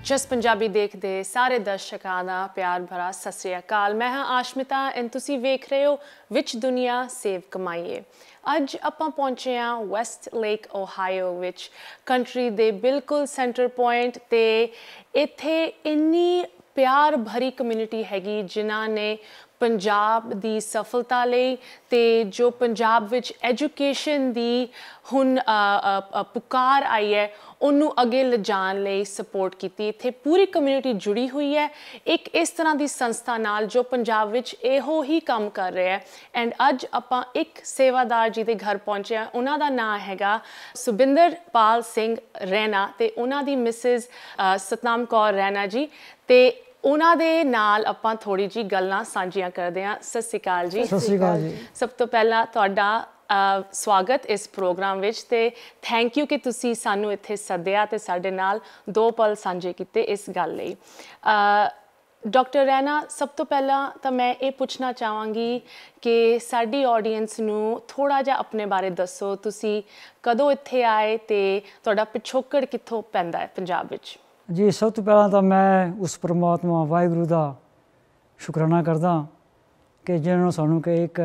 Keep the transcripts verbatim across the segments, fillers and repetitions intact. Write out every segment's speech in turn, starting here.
Just Punjabi देखते सारे दर्शकों का प्यार भरा सत श्री अकाल। मैं हाँ आशमिता एंड तुसी वेख रहे हो विच दुनिया सेव कमाईए। अज आपां पहुंचे हाँ वैस्ट लेक ओहायो विच कंट्री दे बिल्कुल सेंटर पॉइंट ते इत्थे इन्नी प्यार भरी कम्यूनिटी हैगी जिन्हां ने पंजाब दी सफलता लई ते जो पंजाब विच एजुकेशन दी हुन पुकार आई है उन्नू अगे लिजाण लई सपोर्ट कीती। इत्थे पूरी कम्यूनिटी जुड़ी हुई है एक इस तरह की संस्था नाल जो पंजाब विच इहो ही काम कर रहा है। एंड अज आपां एक सेवादार जी दे घर पहुंचे हैं। उन्हां दा नाम हैगा सुबिंदर पाल सिंह रैना ते उन्हां दी मिसिज सतनाम कौर रैना जी ते उन्हां दे नाल आपां थोड़ी जी गल्लां सांझियां करदे हां। सत श्री अकाल जी। सत श्री अकाल जी। सब तो पहला तुहाडा स्वागत इस प्रोग्राम विच ते थैंक यू कि तुसी सानू इत्थे सद्दिया ते साडे नाल दो पल सांझे कीते इस गल लई। डॉक्टर रैना, सब तो पहला तो मैं ये पूछना चाहांगी कि साडी ऑडियंस नू थोड़ा जिहा अपने बारे दसो। तुसी कदों इत्थे आए ते तुहाडा पिछोकड़ कित्थों पैंदा है पंजाब विच? जी, सब तो पहला तो मैं उस परमात्मा वाहिगुरू का शुकराना करदा कि जिन्होंने सानू कि एक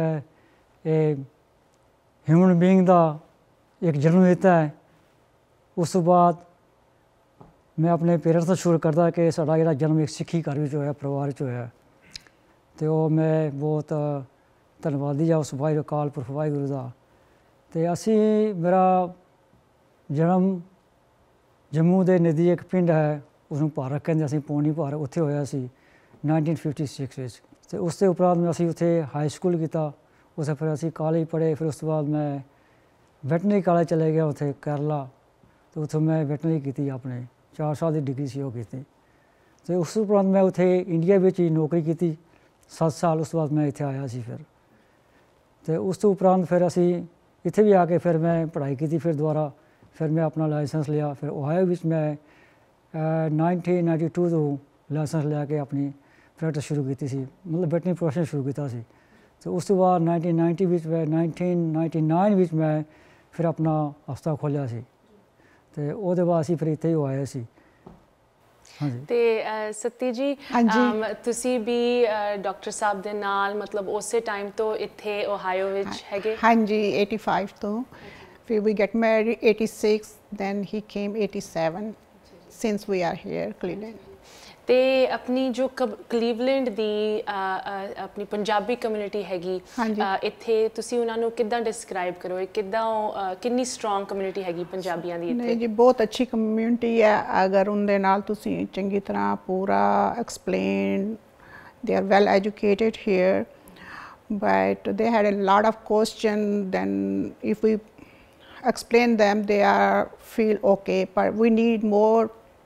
ह्यूमन बीइंग का एक जन्म दिता है। उस तो बाद मैं अपने पेरेंट्स का शुक्र करदा कि साडा जिहड़ा जन्म एक सिक्खी घर विच होया, परिवार च होया। तो मैं बहुत धन्नवादी आ उस वाहिगुरू अकाल पुरख वाहिगुरू का। तो असी मेरा जन्म जम्मू के नज़दीक पिंड है, उसनूं भारत कहते असीं पौनी भारत, उत्थे होया सी नाइनटीन फिफ्टी सिक्स विच। ते उस दे उपरांत मैं असीं उत्थे हाई स्कूल कीता, उत्थे फिर असीं कॉलेज पढ़े। फिर उस तो बाद मैं वैटनरी कॉलेज चले गया उत्थे केरला। तो उत्थे मैं वैटनरी कीती अपने चार साल की डिग्री सी ओह कीती। ते उस उपरांत मैं उत्थे इंडिया विच ही नौकरी कीती सत्त साल। उस तो बाद मैं इत्थे आया सी। फिर ते उस तो उपरांत फिर असीं इत्थे भी आके फिर मैं पढ़ाई कीती। फिर दोबारा फिर मैं अपना लाइसेंस लिया। फिर ओहायो विच मैं नाइनटीन नाइनटी टू तो लाइसेंस लैके अपनी प्रैक्टिस शुरू की सी, मतलब वैटनरी प्रोफैशन शुरू किया सी। तो उस तो बाद नाइनटीन नाइनटी विच मैं नाइनटीन नाइनटी नाइन विच मैं फिर अपना हस्पताल खोलिया सी। तो ਉਹਦੇ बाद ਅਸੀਂ फिर इत्थे ही आए सी। हाँ जी। ते सती जी, हाँ जी। तुसी भी डॉक्टर साहब दे नाल मतलब उसे टाइम तो इत्थे ओहायो विच हैगे? हाँ जी, एटी फाइव तो फिर we get married eighty-six, then he came eighty-seven since we are here Cleveland। ते अपनी जो क्लीवलैंड दी अपनी पंजाबी कम्यूनिटी हैगी इत्थे तुसी उन्हां नूं किद्दां डिस्क्राइब करो, किद्दां किन्नी स्ट्रॉन्ग कम्यूनिटी हैगी पंजाबियां दी इत्थे? नहीं जी, बहुत अच्छी कम्यूनिटी है। अगर उनदे नाल तुसी चंगी तरह पूरा explain, they are well educated here but they had a lot of question, then if we explain them they are feel okay, but we need more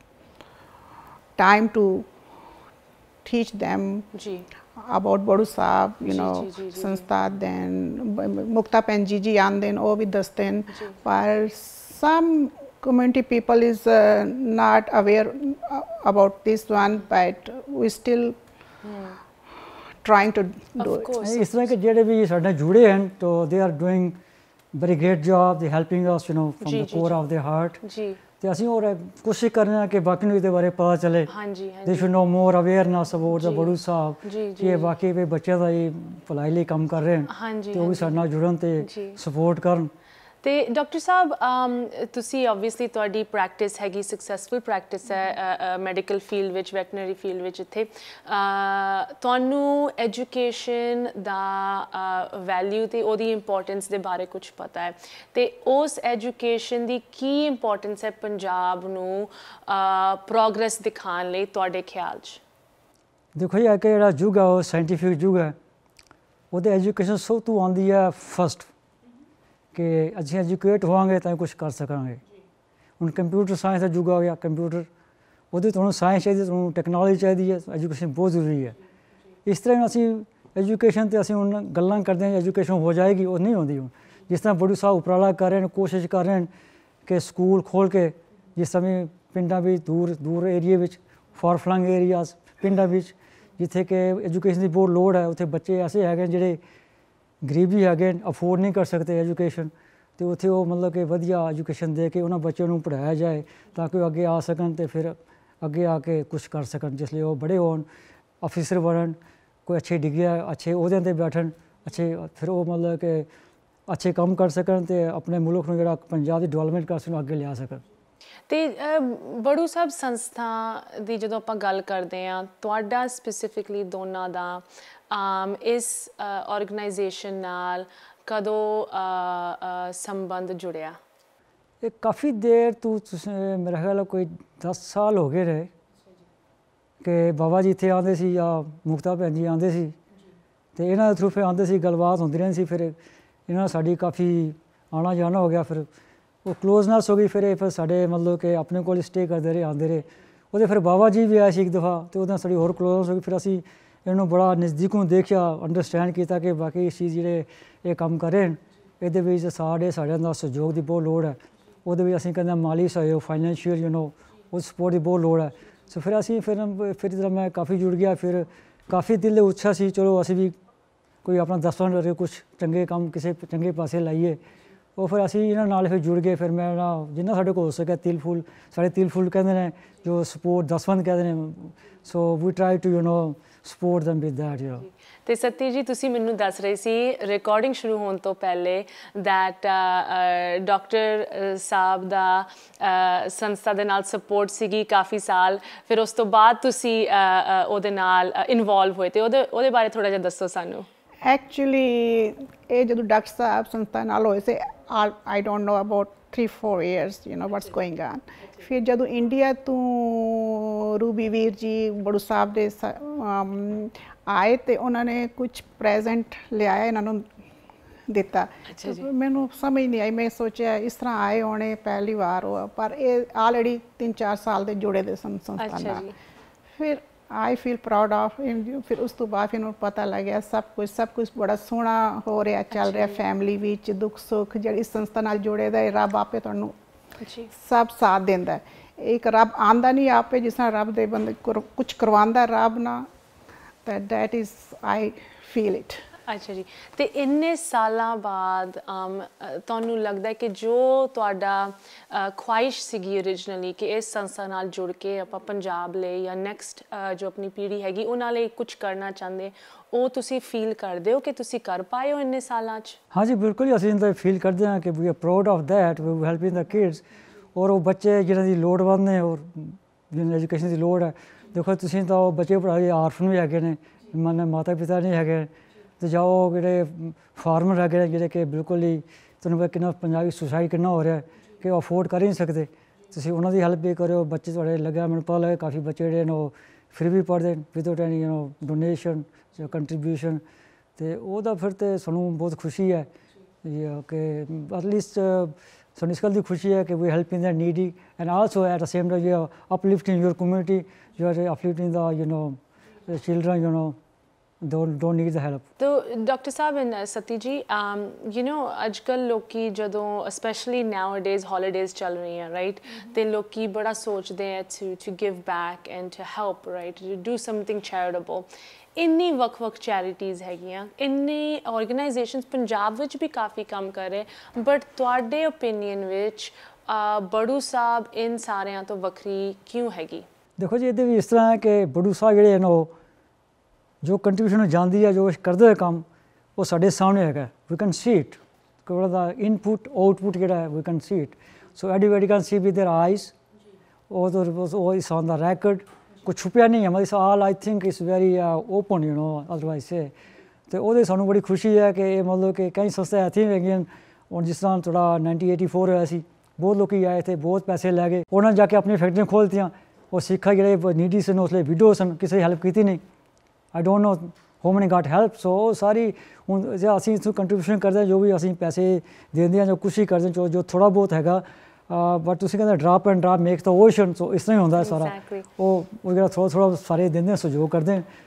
time to teach them जी about Badu Sahab, you जी, know जी, जी, जी, संस्था। then Mukta Pen जी जी आंदे वो भी दसते हैं, पर some community people is uh, not aware uh, about this one, but we still hmm. trying to do it। इस तरह के जेडे भी साडे जुड़े हैं तो they are doing very great job, they helping us, you know, from ji, the core ji, of their heart। जी ते असीं और कोशिश कर रहे हैं कि बाकी नूं इहदे बारे पता चले। हाँ जी, हाँ they should know more awareness about the बड़ू साहब जी जी कि बाकी भी बच्चों का ही भलाई लिए काम कर रहे हैं। हाँ जी, तो वो भी साडे नाल जुड़न ते सपोर्ट करन। ते डॉक्टर साहब तुसी ऑब्वियसली तुहाडी प्रैक्टिस हैगी सक्सैसफुल प्रैक्टिस है मैडिकल फील्ड विच, वैटनरी फील्ड विच। इत्थे तुहानू एजुकेशन दा वैल्यू ते ओदी इंपॉर्टेंस दे बारे कुछ पता है ते उस एजुकेशन दी की इंपॉर्टेंस है पंजाब नू प्रोग्रेस दिखाने लई तुहाडे ख्याल च? देखो जी, अगर जिहड़ा युग है वो साइंटिफिक युग है, ਉਹਦੇ एजुकेशन सब तो आंदी है फस्ट कि अच्छे एजुकेट होवांगे तो कुछ कर सकांगे। हुण कंप्यूटर साइंस का युग आ गया, कंप्यूटर ਉਹਦੇ ਤੁਹਾਨੂੰ ਸਾਇੰਸ ਚਾਹੀਦੀ, ਤੁਹਾਨੂੰ ਟੈਕਨੋਲੋਜੀ ਚਾਹੀਦੀ ਹੈ, ਐਜੂਕੇਸ਼ਨ ਬਹੁਤ ਜ਼ਰੂਰੀ ਹੈ। ਇਸ ਤਰ੍ਹਾਂ ਅਸੀਂ ਐਜੂਕੇਸ਼ਨ 'ਤੇ ਅਸੀਂ ਹੁਣ ਗੱਲਾਂ ਕਰਦੇ ਹਾਂ ਐਜੂਕੇਸ਼ਨ ਹੋ ਜਾਏਗੀ, ਉਹ ਨਹੀਂ ਹੁੰਦੀ। ਹੁਣ ਜਿਸ ਤਰ੍ਹਾਂ ਬੜੂ ਸਾਹਿਬ ਉਪਰਾਲਾ ਕਰ ਰਹੇ ਨੇ, ਕੋਸ਼ਿਸ਼ ਕਰ ਰਹੇ ਨੇ ਕਿ ਸਕੂਲ ਖੋਲ੍ਹ ਕੇ ਜਿਸ ਸਮੇਂ ਪਿੰਡਾਂ ਵਿੱਚ ਦੂਰ ਦੂਰ ਏਰੀਏ ਵਿੱਚ ਫਾਰ ਫਲੰਗ ਏਰੀਆਜ਼ ਪਿੰਡਾਂ ਵਿੱਚ ਜਿੱਥੇ ਕਿ ਐਜੂਕੇਸ਼ਨ ਦੀ ਬਹੁਤ ਲੋੜ ਹੈ, ਉੱਥੇ ਬੱਚੇ ਐਸੇ ਹੈਗੇ ਜਿਹੜੇ ਗਰੀਬੀ ਹੈਗੇ ਅਫੋਰਡ ਨਹੀਂ ਕਰ ਸਕਦੇ ਐਜੂਕੇਸ਼ਨ। तो उत्थे वो मतलब कि वधिया एजुकेशन दे के उन्होंने बच्चों को पढ़ाया जाए ताकि वो अगे आ सकन। तो फिर ਅੱਗੇ ਆ ਕੇ ਕੁਛ ਕਰ ਸਕਣ, ਜਿਸ ਲਈ ਉਹ ਬੜੇ ਹੋਣ, ਅਫੀਸਰ ਬਣਨ, ਕੋਈ ਅੱਛੇ ਡਿਗਰੀ ਅੱਛੇ ਅਹੁਦਿਆਂ 'ਤੇ ਬੈਠਣ, ਅੱਛੇ ਫਿਰ ਉਹ ਮਤਲਬ ਕਿ ਅੱਛੇ ਕੰਮ ਕਰ ਸਕਣ ਅਤੇ ਆਪਣੇ ਮੁਲਕ ਨੂੰ ਜਿਹੜਾ ਪੰਜਾਬ ਦੀ ਡਿਵੈਲਪਮੈਂਟ ਕਰ ਸਕਣ ਅੱਗੇ ਲਿਆ ਸਕਣ। ਅਤੇ ਬੜੂ ਸਾਹਿਬ ਸੰਸਥਾ ਦੀ ਜਦੋਂ ਆਪਾਂ ਗੱਲ ਕਰਦੇ ਹਾਂ, ਤੁਹਾਡਾ ਸਪੈਸੀਫਿਕਲੀ ਦੋਨਾਂ ਦਾ ਇਸ ਆਰਗੇਨਾਈਜੇਸ਼ਨ ਨਾਲ ਕਦੋਂ ਸੰਬੰਧ ਜੁੜਿਆ? ਇਹ ਕਾਫੀ ਦੇਰ ਤੋਂ ਤੁਸੀਂ ਮੇਰਾ ਖਿਆਲ ਕੋਈ ਦਸ ਸਾਲ ਹੋ ਗਏ ਰਹੇ ਕਿ ਬਾਬਾ ਜੀ ਇੱਥੇ ਆਉਂਦੇ ਸੀ ਜਾਂ ਮੁਕਤਾ ਭੈਣ ਜੀ ਆਉਂਦੇ ਸੀ ਅਤੇ ਇਹਨਾਂ ਦੇ ਥਰੂ ਫਿਰ ਆਉਂਦੇ ਸੀ, ਗੱਲਬਾਤ ਹੁੰਦੀ ਰਹਿੰਦੀ ਸੀ। ਫਿਰ ਇਹਨਾਂ ਨਾਲ ਸਾਡੀ ਕਾਫੀ ਆਉਣਾ ਜਾਣਾ ਹੋ ਗਿਆ, ਫਿਰ ਉਹ ਕਲੋਜ਼ਨੈਸ ਹੋ ਗਈ। ਫਿਰ ਇਹ ਫਿਰ ਸਾਡੇ ਮਤਲਬ ਕਿ ਆਪਣੇ ਕੋਲ ਸਟੇ ਕਰਦੇ ਰਹੇ, ਆਉਂਦੇ ਰਹੇ। ਉਹਦੇ ਫਿਰ ਬਾਬਾ ਜੀ ਵੀ ਆਏ ਸੀ ਇੱਕ ਦਫਾ ਅਤੇ ਉਹਦੇ ਨਾਲ ਸਾਡੀ ਹੋਰ ਕਲੋਜ਼ਨੈਸ ਹੋ ਗਈ। ਫਿਰ ਅਸੀਂ ਇਹਨੂੰ ਬੜਾ ਨਜ਼ਦੀਕੋਂ ਦੇਖਿਆ, ਅੰਡਰਸਟੈਂਡ ਕੀਤਾ ਕਿ ਬਾਕੀ ਇਸ ਚੀਜ਼ ਜਿਹੜੇ ਇਹ ਕੰਮ ਕਰ ਰਹੇ ਨੇ ਇਹਦੇ ਵਿੱਚ ਸਾਡੇ ਸਾਰਿਆਂ ਦਾ ਸਹਿਯੋਗ ਦੀ ਬਹੁਤ ਲੋੜ ਹੈ। ਉਹਦੇ ਵਿੱਚ ਅਸੀਂ ਕਹਿੰਦੇ ਮਾਲੀ ਸਹਿਯੋਗ, ਫਾਈਨੈਂਸ਼ੀਅਲ ਯੂ ਨੋ ਉਹ ਸਪੋਰਟ ਦੀ ਬਹੁਤ ਲੋੜ ਹੈ। ਸੋ ਫਿਰ ਅਸੀਂ ਫਿਰ ਫਿਰ ਜਿਹੜਾ ਮੈਂ ਕਾਫੀ ਜੁੜ ਗਿਆ। ਫਿਰ ਕਾਫੀ ਦਿਲ ਦੇ ਉੱਛਾ ਸੀ ਚਲੋ ਅਸੀਂ ਵੀ ਕੋਈ ਆਪਣਾ ਦਸਵੰਧ ਕਰੇ, ਕੁਛ ਚੰਗੇ ਕੰਮ ਕਿਸੇ ਚੰਗੇ ਪਾਸੇ ਲਾਈਏ। ਉਹ ਫਿਰ ਅਸੀਂ ਇਹਨਾਂ ਨਾਲ ਫਿਰ ਜੁੜ ਗਏ। ਫਿਰ ਮੈਂ ਨਾ ਜਿੰਨਾ ਸਾਡੇ ਕੋਲ ਹੋ ਸਕਿਆ ਤਿਲ ਫੁੱਲ, ਸਾਡੇ ਤਿਲ ਫੁੱਲ ਕਹਿੰਦੇ ਨੇ ਜੋ ਸਪੋਰਟ ਦਸਵੰਧ ਕਹਿੰਦੇ ਨੇ, so we try to you know support them with that you know. ਅਤੇ ਸਤੀ ਜੀ ਤੁਸੀਂ ਮੈਨੂੰ ਦੱਸ ਰਹੇ ਸੀ ਰਿਕਾਰਡਿੰਗ ਸ਼ੁਰੂ ਹੋਣ ਤੋਂ ਪਹਿਲੇ ਦੈਟ ਡਾਕਟਰ ਸਾਹਿਬ ਦਾ ਸੰਸਥਾ ਦੇ ਨਾਲ ਸਪੋਰਟ ਸੀਗੀ ਕਾਫੀ ਸਾਲ, ਫਿਰ ਉਸ ਤੋਂ ਬਾਅਦ ਤੁਸੀਂ ਉਹਦੇ ਨਾਲ ਇਨਵੋਲਵ ਹੋਏ, ਅਤੇ ਉਹਦੇ ਉਹਦੇ ਬਾਰੇ ਥੋੜ੍ਹਾ ਜਿਹਾ ਦੱਸੋ ਸਾਨੂੰ। ਐਕਚੁਅਲੀ ਇਹ ਜਦੋਂ ਡਾਕਟਰ ਸਾਹਿਬ ਸੰਸਥਾ ਨਾਲ ਹੋਏ ਸੀ, I don't know about three four years you know what's going on. ਫਿਰ ਜਦੋਂ ਇੰਡੀਆ ਤੋਂ ਰੂਬੀ ਵੀਰ ਜੀ ਬੜੂ ਸਾਹਿਬ ਦੇ ਆਏ ਅਤੇ ਉਹਨਾਂ ਨੇ ਕੁਛ ਪ੍ਰੈਜ਼ੈਂਟ ਲਿਆਇਆ ਇਹਨਾਂ ਨੂੰ ਦਿੱਤਾ। ਮੈਨੂੰ ਸਮਝ ਨਹੀਂ ਆਈ, ਮੈਂ ਸੋਚਿਆ ਇਸ ਤਰ੍ਹਾਂ ਆਏ ਹੋਣੇ ਪਹਿਲੀ ਵਾਰ ਉਹ, ਪਰ ਇਹ ਆਲਰੇਡੀ ਤਿੰਨ ਚਾਰ ਸਾਲ ਦੇ ਜੁੜੇ ਦੇ ਸਨ ਸੰਸਥਾ ਨਾਲ। ਫਿਰ ਆਈ ਫੀਲ ਪ੍ਰਾਊਡ ਆਫ। ਫਿਰ ਉਸ ਤੋਂ ਬਾਅਦ ਇਹਨੂੰ ਪਤਾ ਲੱਗਿਆ ਸਭ ਕੁਛ ਸਭ ਕੁਛ ਬੜਾ ਸੋਹਣਾ ਹੋ ਰਿਹਾ, ਚੱਲ ਰਿਹਾ ਫੈਮਿਲੀ ਵਿੱਚ, ਦੁੱਖ ਸੁੱਖ ਜਿਹੜੀ ਇਸ ਸੰਸਥਾ ਨਾਲ ਜੁੜੇ ਦਾ ਰੱਬ ਆਪੇ ਤੁਹਾਨੂੰ ਸਭ ਸਾਥ ਦਿੰਦਾ। ਇੱਕ ਰੱਬ ਆਉਂਦਾ ਨਹੀਂ ਆਪੇ, ਜਿਸ ਤਰ੍ਹਾਂ ਰੱਬ ਦੇ ਬੰਦੇ ਕੁਛ ਕਰਵਾਉਂਦਾ ਰੱਬ ਨਾਲ, ਤਾਂ that is I feel it. ਅੱਛਾ ਜੀ, ਅਤੇ ਇੰਨੇ ਸਾਲਾਂ ਬਾਅਦ ਤੁਹਾਨੂੰ ਲੱਗਦਾ ਕਿ ਜੋ ਤੁਹਾਡਾ ਖੁਆਇਸ਼ ਸੀਗੀ ਓਰੀਜਨਲੀ ਕਿ ਇਸ ਸੰਸਥਾ ਨਾਲ ਜੁੜ ਕੇ ਆਪਾਂ ਪੰਜਾਬ ਲਈ ਜਾਂ ਨੈਕਸਟ ਜੋ ਆਪਣੀ ਪੀੜ੍ਹੀ ਹੈਗੀ ਉਹਨਾਂ ਲਈ ਕੁਛ ਕਰਨਾ ਚਾਹੁੰਦੇ, ਉਹ ਤੁਸੀਂ ਫੀਲ ਕਰਦੇ ਹੋ ਕਿ ਤੁਸੀਂ ਕਰ ਪਾਏ ਹੋ ਇੰਨੇ ਸਾਲਾਂ 'ਚ? ਹਾਂਜੀ ਬਿਲਕੁਲ, ਅਸੀਂ ਤਾਂ ਫੀਲ ਕਰਦੇ ਹਾਂ ਕਿ we are proud of that, we helping the kids. ਔਰ ਉਹ ਬੱਚੇ ਜਿਹਨਾਂ ਦੀ ਲੋੜਵੰਦ ਨੇ ਔਰ ਜਿਹਨਾਂ ਐਜੂਕੇਸ਼ਨ ਦੀ ਲੋੜ ਹੈ, ਦੇਖੋ ਤੁਸੀਂ ਤਾਂ ਉਹ ਬੱਚੇ ਪੜ੍ਹਾਏ ਆਰਫਨ ਵੀ ਹੈਗੇ ਨੇ, ਮਨ ਮਾਤਾ ਪਿਤਾ ਨਹੀਂ ਹੈਗੇ, ਅਤੇ ਜਾਓ ਜਿਹੜੇ ਫਾਰਮਰ ਹੈਗੇ ਨੇ ਜਿਹੜੇ ਕਿ ਬਿਲਕੁਲ ਹੀ ਤੁਹਾਨੂੰ ਪਤਾ ਕਿੰਨਾ ਪੰਜਾਬੀ ਸੁਸਾਈਡ ਕਿੰਨਾ ਹੋ ਰਿਹਾ ਕਿ ਉਹ ਅਫੋਰਡ ਕਰ ਹੀ ਨਹੀਂ ਸਕਦੇ, ਤੁਸੀਂ ਉਹਨਾਂ ਦੀ ਹੈਲਪ ਵੀ ਕਰਿਓ। ਬੱਚੇ ਤੁਹਾਡੇ ਲੱਗਿਆ ਮੈਨੂੰ ਪਤਾ ਲੱਗਾ ਕਾਫੀ ਬੱਚੇ ਜਿਹੜੇ ਨੇ ਉਹ ਫਿਰ ਵੀ ਪੜ੍ਹਦੇ without any you know donation ਜਾਂ ਕੰਟਰੀਬਿਊਸ਼ਨ, ਅਤੇ ਉਹਦਾ ਫਿਰ ਤਾਂ ਸਾਨੂੰ ਬਹੁਤ ਖੁਸ਼ੀ ਹੈ ਕਿ ਐਟਲੀਸਟ ਸਾਨੂੰ ਇਸ ਗੱਲ ਦੀ ਖੁਸ਼ੀ ਹੈ ਕਿ we helping the needy and also at the same time you are uplifting your community, you are uplifting the you know children you know don't don't need the help। तो doctor sahab and Sati ji, you know अजकल लोकी जदों specially now days holidays चल रही हैं right, तो लोकी बड़ा सोचते हैं to to give back and to help right, to do something charitable. ਇੰਨੀ ਵੱਖ ਵੱਖ ਚੈਰਿਟੀਜ਼ ਹੈਗੀਆਂ, ਇੰਨੀ ਆਰਗੇਨਾਈਜੇਸ਼ਨਸ ਪੰਜਾਬ ਵਿੱਚ ਵੀ ਕਾਫੀ ਕੰਮ ਕਰ ਰਹੇ, ਬਟ ਤੁਹਾਡੇ ਓਪੀਨੀਅਨ ਵਿੱਚ ਬੜੂ ਸਾਹਿਬ ਇਨ ਸਾਰਿਆਂ ਤੋਂ ਵੱਖਰੀ ਕਿਉਂ ਹੈਗੀ? ਦੇਖੋ ਜੀ ਇਹਦੇ ਵੀ ਇਸ ਤਰ੍ਹਾਂ ਹੈ ਕਿ ਬੜੂ ਸਾਹਿਬ ਜਿਹੜੇ ਹਨ ਉਹ ਜੋ ਕੰਟਰੀਬਿਊਸ਼ਨ ਜਾਂਦੀ ਹੈ, ਜੋ ਕਰਦੇ ਹੋਏ ਕੰਮ ਉਹ ਸਾਡੇ ਸਾਹਮਣੇ ਹੈਗਾ, ਵੀ ਕੈਨ ਸੀ ਇਟ, ਉਹਦਾ ਦਾ ਇਨਪੁਟ ਆਊਟਪੁੱਟ ਜਿਹੜਾ ਹੈ we can see it, so everybody can see with their eyes. ਉਹ ਇਸ ਔਨ ਦਾ ਰੈਕਡ, ਕੁਛ ਛੁਪਿਆ ਨਹੀਂ ਹੈ, ਮਤਲਬ all I think it's very open you know otherwise say, ਅਤੇ ਉਹਦੇ ਸਾਨੂੰ ਬੜੀ ਖੁਸ਼ੀ ਹੈ ਕਿ ਇਹ ਮਤਲਬ ਕਿ ਕਈ ਸੰਸਥਾ ਇੱਥੇ ਹੈਗੀਆਂ ਹੁਣ, ਜਿਸ ਤਰ੍ਹਾਂ ਥੋੜ੍ਹਾ ਨਾਈਨਟੀ ਏਟੀ ਫੋਰ ਹੋਇਆ ਸੀ, ਬਹੁਤ ਲੋਕ ਆਏ ਇੱਥੇ, ਬਹੁਤ ਪੈਸੇ ਲੈ ਗਏ, ਉਹਨਾਂ ਨੇ ਜਾ ਕੇ ਆਪਣੀਆਂ ਫੈਕਟਰੀਆਂ ਖੋਲ੍ਹਤੀਆਂ, ਉਹ ਸਿੱਖਾਂ ਜਿਹੜੇ ਨੀਡੀ ਸਨ ਉਸਲੇ ਵਿਡੋ ਸਨ, ਕਿਸੇ ਹੈਲਪ ਕੀਤੀ ਨਹੀਂ। ਆਈ don't know how many Gat help. ਸੋ ਉਹ ਸਾਰੀ ਹੁਣ ਜੇ ਅਸੀਂ ਇੱਥੋਂ ਕੰਟਰੀਬਿਊਸ਼ਨ ਕਰਦੇ ਹਾਂ, ਜੋ ਵੀ ਅਸੀਂ ਪੈਸੇ ਦਿੰਦੇ ਹਾਂ, ਜੋ ਕੁਛ ਹੀ ਕਰਦੇ ਜੋ ਜੋ ਥੋੜ੍ਹਾ ਬਹੁਤ ਹੈਗਾ, ਬਟ ਤੁਸੀਂ ਕਹਿੰਦੇ drop and drop make the ocean, so ਇਸ ਤਰ੍ਹਾਂ ਹੀ ਹੁੰਦਾ ਸਾਰਾ। ਉਹ ਉਹ ਜਿਹੜਾ ਥੋੜ੍ਹਾ ਥੋੜ੍ਹਾ ਸਾਰੇ ਦਿੰਦੇ ਸਹਿਯੋਗ ਕਰਦੇ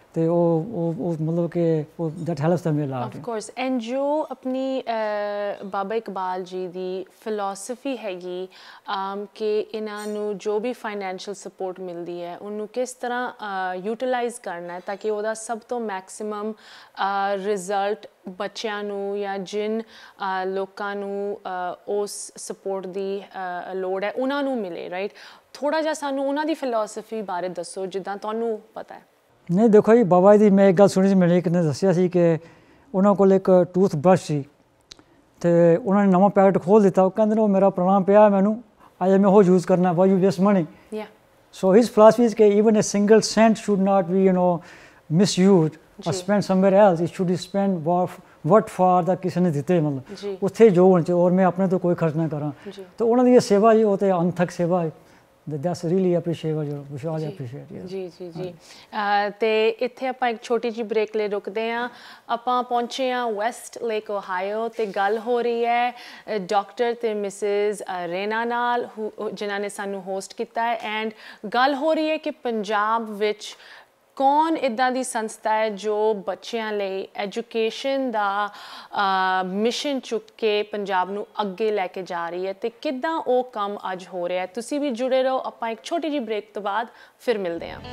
ਤੇ ਉਹ ਉਹ ਉਹ ਮਤਲਬ ਕਿ ਉਹ that helps them a lot. Of course and ਜੋ ਆਪਣੀ ਬਾਬਾ ਇਕਬਾਲ ਜੀ ਦੀ ਫਿਲਾਸਫੀ ਹੈਗੀ ਕਿ ਇਹਨਾਂ ਨੂੰ ਜੋ ਵੀ ਫਾਈਨੈਂਸ਼ੀਅਲ ਸਪੋਰਟ ਮਿਲਦੀ ਹੈ ਉਹਨੂੰ ਕਿਸ ਤਰ੍ਹਾਂ ਯੂਟਿਲਾਈਜ਼ ਕਰਨਾ ਹੈ ਤਾਂ ਕਿ ਉਹਦਾ ਸਭ ਤੋਂ ਮੈਕਸਿਮਮ ਰਿਜ਼ਲਟ ਬੱਚਿਆਂ ਨੂੰ ਜਾਂ ਜਿਨ ਲੋਕਾਂ ਨੂੰ ਉਸ ਸਪੋਰਟ ਦੀ ਲੋੜ ਹੈ ਉਹਨਾਂ ਨੂੰ ਮਿਲੇ, ਰਾਈਟ? ਥੋੜ੍ਹਾ ਜਿਹਾ ਸਾਨੂੰ ਉਹਨਾਂ ਦੀ ਫਿਲਾਸਫੀ ਬਾਰੇ ਦੱਸੋ ਜਿੱਦਾਂ ਤੁਹਾਨੂੰ ਪਤਾ ਹੈ। ਨਹੀਂ ਦੇਖੋ ਜੀ, ਬਾਬਾ ਜੀ ਦੀ ਮੈਂ ਇੱਕ ਗੱਲ ਸੁਣੀ ਸੀ, ਮੈਨੂੰ ਇੱਕ ਨੇ ਦੱਸਿਆ ਸੀ ਕਿ ਉਹਨਾਂ ਕੋਲ ਇੱਕ ਟੂਥ ਬਰਸ਼ ਸੀ ਅਤੇ ਉਹਨਾਂ ਨੇ ਨਵਾਂ ਪੈਕਟ ਖੋਲ੍ਹ ਦਿੱਤਾ। ਉਹ ਕਹਿੰਦੇ ਨੇ ਉਹ ਮੇਰਾ ਪੁਰਾਣਾ ਪਿਆ, ਮੈਨੂੰ ਅੱਜ ਮੈਂ ਉਹ ਯੂਜ਼ ਕਰਨਾ, why you waste money. So his philosophy is ਕਿ even a single cent should not be you know misused or spend somewhere else. It should be spent what what for ਦਾ ਕਿਸੇ ਨੇ ਦਿੱਤੇ, ਮਤਲਬ ਉੱਥੇ ਜੋ ਹੋਣ 'ਚ, ਔਰ ਮੈਂ ਆਪਣੇ ਤੋਂ ਕੋਈ ਖਰਚ ਨਾ ਕਰਾਂ। ਤਾਂ ਉਹਨਾਂ ਦੀ ਇਹ ਸੇਵਾ ਜੀ, ਉਹ ਤਾਂ ਅਣਥੱਕ ਸੇਵਾ ਹੈ। ਦੈਟਸ ਰੀਲੀ ਐਪਰੀਸ਼ੀਏਟ, ਜੋ ਵਿਸ਼ਾਲ ਐਪਰੀਸ਼ੀਏਟ। ਜੀ ਜੀ ਜੀ ਅਤੇ ਇੱਥੇ ਆਪਾਂ ਇੱਕ ਛੋਟੀ ਜਿਹੀ ਬ੍ਰੇਕ ਲਈ ਰੁਕਦੇ ਹਾਂ। ਆਪਾਂ ਪਹੁੰਚੇ ਹਾਂ ਵੈਸਟ ਲੇਕ ਓਹਾਇਓ ਅਤੇ ਗੱਲ ਹੋ ਰਹੀ ਹੈ ਡਾਕਟਰ ਅਤੇ ਮਿਸਿਜ਼ ਰੇਨਾ ਨਾਲ, ਜਿਨ੍ਹਾਂ ਨੇ ਸਾਨੂੰ ਹੋਸਟ ਕੀਤਾ ਹੈ। ਐਂਡ ਗੱਲ ਹੋ ਰਹੀ ਹੈ ਕਿ ਪੰਜਾਬ ਵਿੱਚ ਕੌਣ ਇੱਦਾਂ ਦੀ ਸੰਸਥਾ ਹੈ ਜੋ ਬੱਚਿਆਂ ਲਈ ਐਜੂਕੇਸ਼ਨ ਦਾ ਮਿਸ਼ਨ ਚੁੱਕ ਕੇ ਪੰਜਾਬ ਨੂੰ ਅੱਗੇ ਲੈ ਕੇ ਜਾ ਰਹੀ ਹੈ ਅਤੇ ਕਿੱਦਾਂ ਉਹ ਕੰਮ ਅੱਜ ਹੋ ਰਿਹਾ ਹੈ। ਤੁਸੀਂ ਵੀ ਜੁੜੇ ਰਹੋ। ਆਪਾਂ ਇੱਕ ਛੋਟੀ ਜਿਹੀ ਬ੍ਰੇਕ ਤੋਂ ਬਾਅਦ ਫਿਰ ਮਿਲਦੇ ਹਾਂ।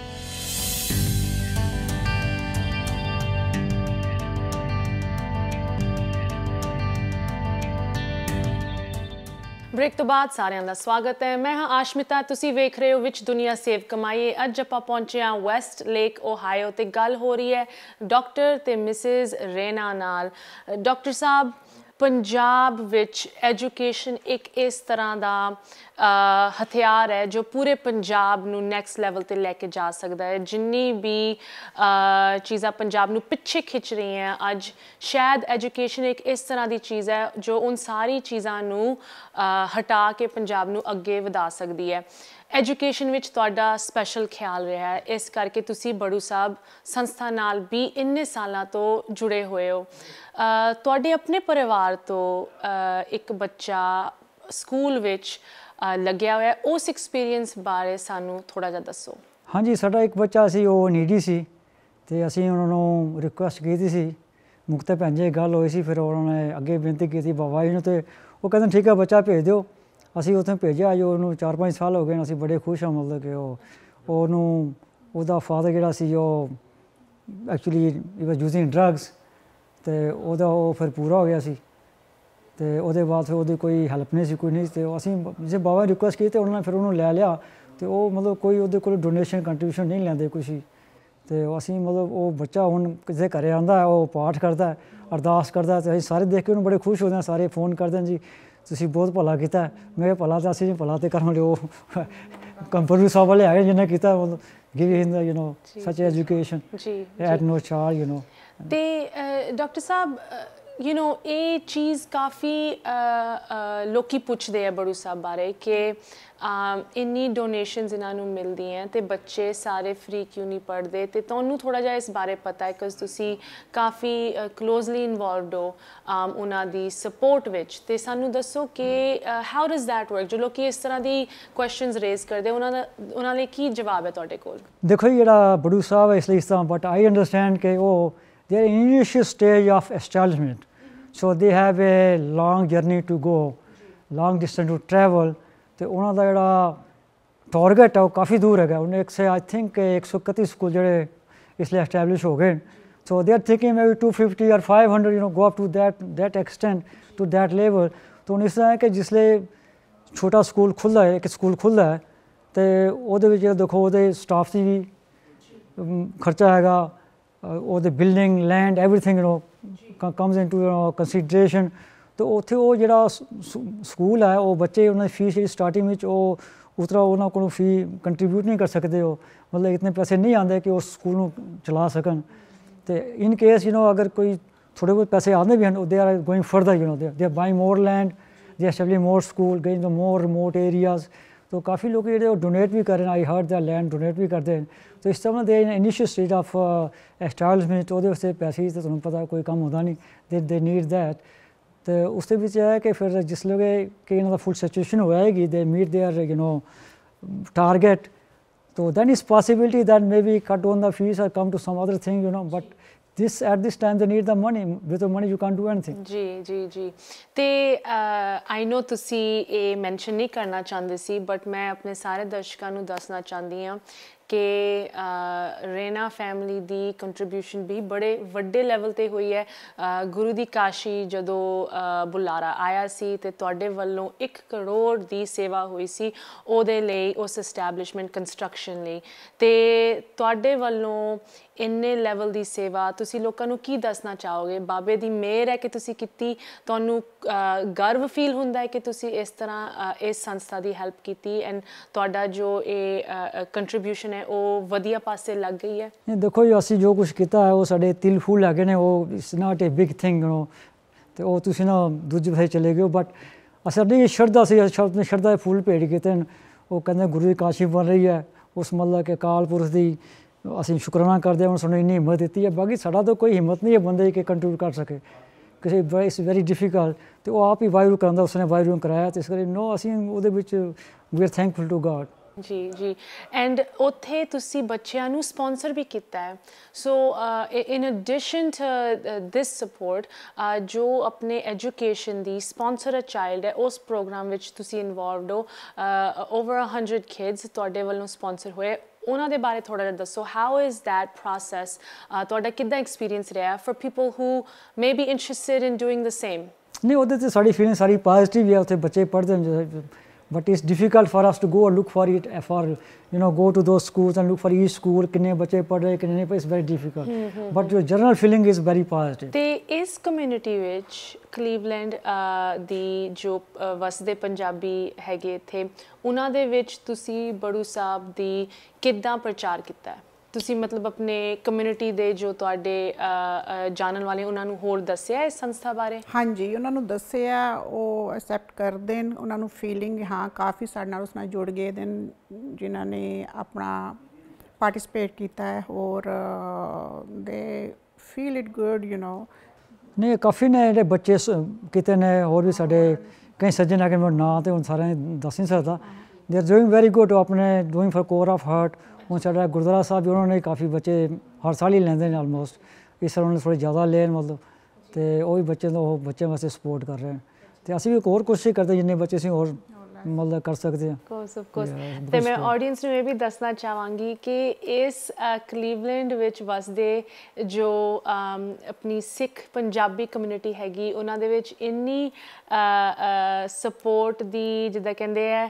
ਬ੍ਰੇਕ ਤੋਂ ਬਾਅਦ ਸਾਰਿਆਂ ਦਾ ਸਵਾਗਤ ਹੈ। ਮੈਂ ਹਾਂ ਆਸ਼ਮਿਤਾ, ਤੁਸੀਂ ਵੇਖ ਰਹੇ ਹੋ ਵਿੱਚ ਦੁਨੀਆ ਸੇਵ ਕਮਾਈਏ। ਅੱਜ ਆਪਾਂ ਪਹੁੰਚੇ ਹਾਂ ਵੈਸਟ ਲੇਕ ਓਹਾਇਓ ਅਤੇ ਗੱਲ ਹੋ ਰਹੀ ਹੈ ਡਾਕਟਰ ਅਤੇ ਮਿਸਿਜ਼ ਰੇਨਾ ਨਾਲ। ਡਾਕਟਰ ਸਾਹਿਬ, ਪੰਜਾਬ ਵਿੱਚ ਐਜੂਕੇਸ਼ਨ ਇੱਕ ਇਸ ਤਰ੍ਹਾਂ ਦਾ ਹਥਿਆਰ ਹੈ ਜੋ ਪੂਰੇ ਪੰਜਾਬ ਨੂੰ ਨੈਕਸਟ ਲੈਵਲ 'ਤੇ ਲੈ ਕੇ ਜਾ ਸਕਦਾ ਹੈ। ਜਿੰਨੀ ਵੀ ਚੀਜ਼ਾਂ ਪੰਜਾਬ ਨੂੰ ਪਿੱਛੇ ਖਿੱਚ ਰਹੀਆਂ ਅੱਜ, ਸ਼ਾਇਦ ਐਜੂਕੇਸ਼ਨ ਇੱਕ ਇਸ ਤਰ੍ਹਾਂ ਦੀ ਚੀਜ਼ ਹੈ ਜੋ ਉਨ ਸਾਰੀ ਚੀਜ਼ਾਂ ਨੂੰ ਹਟਾ ਕੇ ਪੰਜਾਬ ਨੂੰ ਅੱਗੇ ਵਧਾ ਸਕਦੀ ਹੈ। ਐਜੂਕੇਸ਼ਨ ਵਿੱਚ ਤੁਹਾਡਾ ਸਪੈਸ਼ਲ ਖਿਆਲ ਰਿਹਾ ਹੈ, ਇਸ ਕਰਕੇ ਤੁਸੀਂ ਬੜੂ ਸਾਹਿਬ ਸੰਸਥਾ ਨਾਲ ਵੀ ਇੰਨੇ ਸਾਲਾਂ ਤੋਂ ਜੁੜੇ ਹੋਏ ਹੋ। ਤੁਹਾਡੇ ਆਪਣੇ ਪਰਿਵਾਰ ਤੋਂ ਇੱਕ ਬੱਚਾ ਸਕੂਲ ਵਿੱਚ ਲੱਗਿਆ ਹੋਇਆ, ਉਸ ਐਕਸਪੀਰੀਅੰਸ ਬਾਰੇ ਸਾਨੂੰ ਥੋੜ੍ਹਾ ਜਿਹਾ ਦੱਸੋ। ਹਾਂਜੀ, ਸਾਡਾ ਇੱਕ ਬੱਚਾ ਸੀ, ਉਹ ਨੀਡੀ ਸੀ ਅਤੇ ਅਸੀਂ ਉਹਨਾਂ ਨੂੰ ਰਿਕੁਐਸਟ ਕੀਤੀ ਸੀ, ਮੁਕਤੇ ਭੈਣ ਜੀ ਗੱਲ ਹੋਈ ਸੀ, ਫਿਰ ਉਹਨਾਂ ਨੇ ਅੱਗੇ ਬੇਨਤੀ ਕੀਤੀ ਬਾਬਾ ਜੀ ਨੂੰ ਅਤੇ ਉਹ ਕਹਿੰਦੇ ਠੀਕ ਹੈ ਬੱਚਾ ਭੇਜ ਦਿਓ। ਅਸੀਂ ਉੱਥੇ ਭੇਜਿਆ ਜੋ ਉਹਨੂੰ ਚਾਰ ਪੰਜ ਸਾਲ ਹੋ ਗਏ ਨੇ, ਅਸੀਂ ਬੜੇ ਖੁਸ਼ ਹਾਂ ਮਤਲਬ ਕਿ ਉਹ ਉਹਨੂੰ ਉਹਦਾ ਫਾਦਰ ਜਿਹੜਾ ਸੀ ਉਹ actually he was using drugs ਅਤੇ ਉਹਦਾ ਉਹ ਫਿਰ ਪੂਰਾ ਹੋ ਗਿਆ ਸੀ ਅਤੇ ਉਹਦੇ ਬਾਅਦ ਫਿਰ ਉਹਦੀ ਕੋਈ ਹੈਲਪ ਨਹੀਂ ਸੀ, ਕੋਈ ਨਹੀਂ। ਅਤੇ ਅਸੀਂ ਜੇ ਬਾਬਾ ਰਿਕੁਐਸਟ ਕੀਤੀ ਉਹਨਾਂ ਨੇ ਫਿਰ ਉਹਨੂੰ ਲੈ ਲਿਆ ਅਤੇ ਉਹ ਮਤਲਬ ਕੋਈ ਉਹਦੇ ਕੋਲ ਡੋਨੇਸ਼ਨ ਕੰਟਰੀਬਿਊਸ਼ਨ ਨਹੀਂ ਲੈਂਦੇ ਕੁਛ ਹੀ। ਅਤੇ ਅਸੀਂ ਮਤਲਬ ਉਹ ਬੱਚਾ ਹੁਣ ਕਿਸੇ ਘਰ ਆਉਂਦਾ ਹੈ, ਉਹ ਪਾਠ ਕਰਦਾ, ਅਰਦਾਸ ਕਰਦਾ ਅਤੇ ਅਸੀਂ ਸਾਰੇ ਦੇਖ ਕੇ ਉਹਨੂੰ ਬੜੇ ਖੁਸ਼ ਹੁੰਦੇ ਹਾਂ। ਸਾਰੇ ਫੋਨ ਕਰਦੇ ਨੇ ਜੀ ਤੁਸੀਂ ਬਹੁਤ ਭਲਾ ਕੀਤਾ। ਮੈਂ ਕਿਹਾ ਭਲਾ ਤਾਂ ਅਸੀਂ ਭਲਾ ਤਾਂ ਕਰਾਂਗੇ, ਉਹ ਕੰਪਨੀ ਸਾਹਿਬ ਵਾਲੇ ਹੈਗੇ ਜਿਹਨੇ ਕੀਤਾ, ਮਤਲਬ give him you know such education at no charge you know. ਅਤੇ ਡਾਕਟਰ ਸਾਹਿਬ ਯੂ ਨੋ ਇਹ ਚੀਜ਼ ਕਾਫੀ ਲੋਕੀ ਪੁੱਛਦੇ ਆ ਬੜੂ ਸਾਹਿਬ ਬਾਰੇ ਕਿ ਇੰਨੀ ਡੋਨੇਸ਼ਨਸ ਇਹਨਾਂ ਨੂੰ ਮਿਲਦੀਆਂ ਅਤੇ ਬੱਚੇ ਸਾਰੇ ਫਰੀ ਕਿਉਂ ਨਹੀਂ ਪੜ੍ਹਦੇ, ਅਤੇ ਤੁਹਾਨੂੰ ਥੋੜ੍ਹਾ ਜਿਹਾ ਇਸ ਬਾਰੇ ਪਤਾ ਹੈ ਬਿਕਾਜ਼ ਤੁਸੀਂ ਕਾਫੀ ਕਲੋਜ਼ਲੀ ਇਨਵੋਲਵਡ ਹੋ ਉਹਨਾਂ ਦੀ ਸਪੋਰਟ ਵਿੱਚ। ਅਤੇ ਸਾਨੂੰ ਦੱਸੋ ਕਿ ਹਾਊ ਡਜ਼ ਦੈਟ ਵਰਕ। ਜੋ ਲੋਕ ਇਸ ਤਰ੍ਹਾਂ ਦੀ ਕੁਐਸਚਨਸ ਰੇਜ਼ ਕਰਦੇ ਉਹਨਾਂ ਦਾ ਉਹਨਾਂ ਲਈ ਕੀ ਜਵਾਬ ਹੈ ਤੁਹਾਡੇ ਕੋਲ? ਦੇਖੋ ਜੀ, ਜਿਹੜਾ ਬੜੂ ਸਾਹਿਬ ਹੈ ਇਸ ਲਈ ਇਸ ਤਰ੍ਹਾਂ, ਬਟ ਆਈ ਅੰਡਰਸਟੈਂਡ ਕਿ ਉਹ they are in initial stage of establishment, so they have a long journey to go, long distance to travel। ਤੇ ਉਹਨਾਂ ਦਾ ਜਿਹੜਾ ਟਾਰਗੇਟ ਹੈ ਉਹ ਕਾਫੀ ਦੂਰ ਹੈਗਾ। ਉਹਨੇ ਇੱਕ ਸੇ ਆਈ ਥਿੰਕ ਇੱਕ ਸੌ ਇਕੱਤੀ ਸਕੂਲ ਜਿਹੜੇ ਇਸ ਲਈ ਐਸਟੈਬਲਿਸ਼ ਹੋ ਗਏ। So they are thinking maybe two fifty or five hundred you know go up to that that extent to that level. ਤਾਂ ਹੁਣ ਇਸ ਤਰ੍ਹਾਂ ਹੈ ਕਿ ਜਿਸਲੇ ਛੋਟਾ ਸਕੂਲ ਖੁੱਲ੍ਹਦਾ ਹੈ, ਇੱਕ ਸਕੂਲ ਖੁੱਲ੍ਹਦਾ ਹੈ ਅਤੇ ਉਹਦੇ ਵਿੱਚ ਦੇਖੋ ਉਹਦੇ ਸਟਾਫ ਦੀ ਵੀ ਖਰਚਾ ਹੈਗਾ, ਉਹਦੇ building land everything you know comes into consideration. ਅਤੇ ਉੱਥੇ ਉਹ ਜਿਹੜਾ ਸਕੂਲ ਹੈ ਉਹ ਬੱਚੇ ਉਹਨਾਂ ਦੀ ਫੀਸ ਜਿਹੜੀ ਸਟਾਰਟਿੰਗ ਵਿੱਚ ਉਹ ਉਸ ਤਰ੍ਹਾਂ ਉਹਨਾਂ ਕੋਲੋਂ ਫੀ ਕੰਟਰੀਬਿਊਟ ਨਹੀਂ ਕਰ ਸਕਦੇ, ਉਹ ਮਤਲਬ ਇਤਨੇ ਪੈਸੇ ਨਹੀਂ ਆਉਂਦੇ ਕਿ ਉਸ ਸਕੂਲ ਨੂੰ ਚਲਾ ਸਕਣ। ਅਤੇ ਇਨ ਕੇਸ ਯੂ ਨੋ ਅਗਰ ਕੋਈ ਥੋੜ੍ਹੇ ਬਹੁਤ ਪੈਸੇ ਆਉਂਦੇ ਵੀ ਹਨ, they are going further you know they they are buying more land, they establish more school, going to more remote areas. तो काफ़ी लोग ਜਿਹੜੇ ਉਹ ਡੋਨੇਟ ਵੀ ਕਰ ਰਹੇ ਨੇ, I heard the land donate ਵੀ ਕਰਦੇ ਨੇ। तो इस तरह ਦੇ ਇਨੀਸ਼ੀਅਲ ਸਟੇਜ ਆਫ ਐਸਟੈਬਲਿਸ਼ਮੈਂਟ ਉਹਦੇ ਵਾਸਤੇ ਪੈਸੇ ਤਾਂ ਤੁਹਾਨੂੰ ਪਤਾ ਕੋਈ ਕੰਮ ਹੁੰਦਾ ਨਹੀਂ, ਦੇ ਦੇ ਨੀਡ ਦੈਟ। ਅਤੇ ਉਸ ਦੇ ਵਿੱਚ ਇਹ ਹੈ ਕਿ ਫਿਰ ਜਿਸ ਲੋਕ ਕਿ ਇਹਨਾਂ ਦਾ ਫੁੱਲ ਸਿਚੁਏਸ਼ਨ ਹੋ ਜਾਏਗੀ, they meet their you know target, So then it's possibility that maybe cut down the fees or come to some other thing, you know, but this at this time they need the money. Without money you can't do anything. ਜੀ ਜੀ ਜੀ ਤੇ ਆਈ ਨੋ ਤੁਸੀਂ ਇਹ mention ਨਹੀਂ ਕਰਨਾ ਚਾਹੁੰਦੇ ਸੀ, but ਮੈਂ ਆਪਣੇ ਸਾਰੇ ਦਰਸ਼ਕਾਂ ਨੂੰ ਦੱਸਣਾ ਚਾਹੁੰਦੀ ਹਾਂ ਕਿ ਰੇਨਾ ਫੈਮਿਲੀ ਦੀ ਕੰਟਰੀਬਿਊਸ਼ਨ ਵੀ ਬੜੇ ਵੱਡੇ ਲੈਵਲ 'ਤੇ ਹੋਈ ਹੈ। ਗੁਰੂ ਦੀ ਕਾਸ਼ੀ ਜਦੋਂ ਬੁਲਾਰਾ ਆਇਆ ਸੀ ਅਤੇ ਤੁਹਾਡੇ ਵੱਲੋਂ ਇੱਕ ਕਰੋੜ ਦੀ ਸੇਵਾ ਹੋਈ ਸੀ ਉਹਦੇ ਲਈ, ਉਸ ਐਸਟੈਬਲਿਸ਼ਮੈਂਟ ਕੰਸਟਰਕਸ਼ਨ ਲਈ, ਅਤੇ ਤੁਹਾਡੇ ਵੱਲੋਂ ਇੰਨੇ ਲੈਵਲ ਦੀ ਸੇਵਾ ਤੁਸੀਂ ਲੋਕਾਂ ਨੂੰ ਕੀ ਦੱਸਣਾ ਚਾਹੋਗੇ? ਬਾਬੇ ਦੀ ਮਿਹਰ ਹੈ ਕਿ ਤੁਸੀਂ ਕੀਤੀ, ਤੁਹਾਨੂੰ ਗਰਵ ਫੀਲ ਹੁੰਦਾ ਹੈ ਕਿ ਤੁਸੀਂ ਇਸ ਤਰ੍ਹਾਂ ਇਸ ਸੰਸਥਾ ਦੀ ਹੈਲਪ ਕੀਤੀ ਐਂਡ ਤੁਹਾਡਾ ਜੋ ਇਹ ਕੰਟਰੀਬਿਊਸ਼ਨ ਹੈ ਉਹ ਵਧੀਆ ਪਾਸੇ ਲੱਗ ਗਈ ਹੈ? ਦੇਖੋ ਜੀ, ਅਸੀਂ ਜੋ ਕੁਛ ਕੀਤਾ ਹੈ ਉਹ ਸਾਡੇ ਤਿਲ ਫੁੱਲ ਹੈਗੇ ਨੇ, ਉਹ it's not a big thing you know, ਅਤੇ ਉਹ ਤੁਸੀਂ ਨਾ ਦੂਜੇ ਪਾਸੇ ਚਲੇ ਗਏ, ਬਟ ਸਾਡੀ ਸ਼ਰਧਾ ਸੀ, ਆਪਣੀ ਸ਼ਰਧਾ ਦੇ ਫੁੱਲ ਭੇਟ ਕੀਤੇ ਨੇ। ਉਹ ਕਹਿੰਦੇ ਗੁਰੂ ਦੀ ਕਾਸ਼ੀ ਬਣ ਰਹੀ ਹੈ, ਉਸ ਮਤਲਬ ਕਿ ਅਕਾਲ ਪੁਰਖ ਦੀ ਅਸੀਂ ਸ਼ੁਕਰਾਨਾ ਕਰਦੇ ਹਾਂ, ਉਹਨੇ ਸਾਨੂੰ ਇੰਨੀ ਹਿੰਮਤ ਦਿੱਤੀ ਹੈ। ਬਾਕੀ ਸਾਡਾ ਤਾਂ ਕੋਈ ਹਿੰਮਤ ਨਹੀਂ ਹੈ ਬੰਦੇ ਕਿ ਕੰਟਰੀਬਿਊਟ ਕਰ ਸਕੇ ਕਿਸੇ, ਇਟਸ ਵੈਰੀ ਡਿਫੀਕਲਟ, ਅਤੇ ਉਹ ਆਪ ਹੀ ਵਾਹਿਗੁਰੂ ਕਰਾਉਂਦਾ, ਉਸਨੇ ਵਾਹਿਗੁਰੂ ਕਰਾਇਆ, ਅਤੇ ਇਸ ਕਰਕੇ ਨੋ ਅਸੀਂ ਉਹਦੇ ਵਿੱਚ we are thankful to God. ਜੀ ਜੀ ਐਂਡ ਉੱਥੇ ਤੁਸੀਂ ਬੱਚਿਆਂ ਨੂੰ ਸਪੋਂਸਰ ਵੀ ਕੀਤਾ ਹੈ, so in addition to this support ਜੋ ਆਪਣੇ ਐਜੂਕੇਸ਼ਨ ਦੀ ਸਪੋਂਸਰ ਅ ਚਾਈਲਡ ਹੈ, ਉਸ ਪ੍ਰੋਗਰਾਮ ਵਿੱਚ ਤੁਸੀਂ ਇਨਵੋਲਵਡ ਹੋ। ਓਵਰ ਹੰਡਰਡ ਕਿਡਸ ਤੁਹਾਡੇ ਵੱਲੋਂ ਸਪੋਂਸਰ ਹੋਏ, ਉਹਨਾਂ ਦੇ ਬਾਰੇ ਥੋੜ੍ਹਾ ਜਿਹਾ ਦੱਸੋ। How is that process? ਤੁਹਾਡਾ ਕਿੱਦਾਂ ਐਕਸਪੀਰੀਅੰਸ ਰਿਹਾ for people who may be interested in doing the same? ਨਹੀਂ, ਉਹਦੇ 'ਤੇ ਸਾਡੀ ਫੀਲਿੰਗ ਸਾਰੀ ਪੋਜ਼ੀਟਿਵ ਹੈ, ਉੱਥੇ ਬੱਚੇ ਪੜ੍ਹਦੇ ਨੇ, but it's difficult for us to go and look for it, for you know go to those schools and look for each school ਕਿੰਨੇ ਬੱਚੇ ਪੜ੍ਹ ਰਹੇ ਕਿੰਨੇ ਨਹੀਂ, it's very difficult, but your general feeling is very positive। ਤੇ ਇਸ community ਵਿੱਚ Cleveland ਦੀ ਜੋ ਵਸਦੇ ਪੰਜਾਬੀ ਹੈਗੇ ਇੱਥੇ, ਉਹਨਾਂ ਦੇ ਵਿੱਚ ਤੁਸੀਂ ਬੜੂ ਸਾਹਿਬ ਦੀ ਕਿੱਦਾਂ ਪ੍ਰਚਾਰ ਕੀਤਾ ਹੈ? ਤੁਸੀਂ ਮਤਲਬ ਆਪਣੇ ਕਮਿਊਨਿਟੀ ਦੇ ਜੋ ਤੁਹਾਡੇ ਜਾਣਨ ਵਾਲੇ ਉਹਨਾਂ ਨੂੰ ਹੋਰ ਦੱਸਿਆ ਇਸ ਸੰਸਥਾ ਬਾਰੇ? ਹਾਂਜੀ, ਉਹਨਾਂ ਨੂੰ ਦੱਸਿਆ, ਉਹ ਐਕਸੈਪਟ ਕਰਦੇ ਨੇ, ਉਹਨਾਂ ਨੂੰ ਫੀਲਿੰਗ ਹਾਂ ਕਾਫੀ ਸਾਡੇ ਨਾਲ ਉਸ ਨਾਲ ਜੁੜ ਗਏ ਦੇ ਜਿਨ੍ਹਾਂ ਨੇ ਆਪਣਾ ਪਾਰਟੀਸਪੇਟ ਕੀਤਾ ਹੈ, ਔਰ they feel it good you know. ਨਹੀਂ, ਕਾਫੀ ਨੇ ਜਿਹੜੇ ਬੱਚੇ ਕਿਤੇ ਨੇ, ਹੋਰ ਵੀ ਸਾਡੇ ਕਈ ਸੱਜਣ ਹੈਗੇ, ਮੈਨੂੰ ਨਾਂ ਤਾਂ ਹੁਣ ਸਾਰਿਆਂ ਨੂੰ ਦੱਸ ਨਹੀਂ ਸਕਦਾ। They are doing very good, ਆਪਣੇ doing for core of heart. ਹੁਣ ਸਾਡਾ ਗੁਰਦੁਆਰਾ ਸਾਹਿਬ ਵੀ ਉਹਨਾਂ ਨੇ ਕਾਫੀ ਬੱਚੇ ਹਰ ਸਾਲ ਹੀ ਲੈਂਦੇ ਨੇ ਆਲਮੋਸਟ, ਇਸ ਵਾਰ ਉਹਨਾਂ ਨੇ ਥੋੜ੍ਹੇ ਜ਼ਿਆਦਾ ਲੈਣ ਮਤਲਬ, ਅਤੇ ਉਹ ਵੀ ਬੱਚੇ ਨੂੰ ਉਹ ਬੱਚਿਆਂ ਵਾਸਤੇ ਸਪੋਰਟ ਕਰ ਰਹੇ ਹਨ, ਅਤੇ ਅਸੀਂ ਵੀ ਇੱਕ ਹੋਰ ਕੋਸ਼ਿਸ਼ ਕਰਦੇ ਜਿੰਨੇ ਬੱਚੇ ਅਸੀਂ ਹੋਰ ਮਤਲਬ ਕਰ ਸਕਦੇ ਹਾਂ। Course of course. ਅਤੇ ਮੈਂ ਆਡੀਅנס ਨੂੰ ਇਹ ਵੀ ਦੱਸਣਾ ਚਾਹਾਂਗੀ ਕਿ ਇਸ ਕਲੀਵਲੈਂਡ ਵਿੱਚ ਵਸਦੇ ਜੋ ਆਪਣੀ ਸਿੱਖ ਪੰਜਾਬੀ ਕਮਿਊਨਿਟੀ ਹੈਗੀ, ਉਹਨਾਂ ਦੇ ਵਿੱਚ ਇੰਨੀ ਸਪੋਰਟ ਦੀ ਜਿੱਦਾਂ ਕਹਿੰਦੇ ਹੈ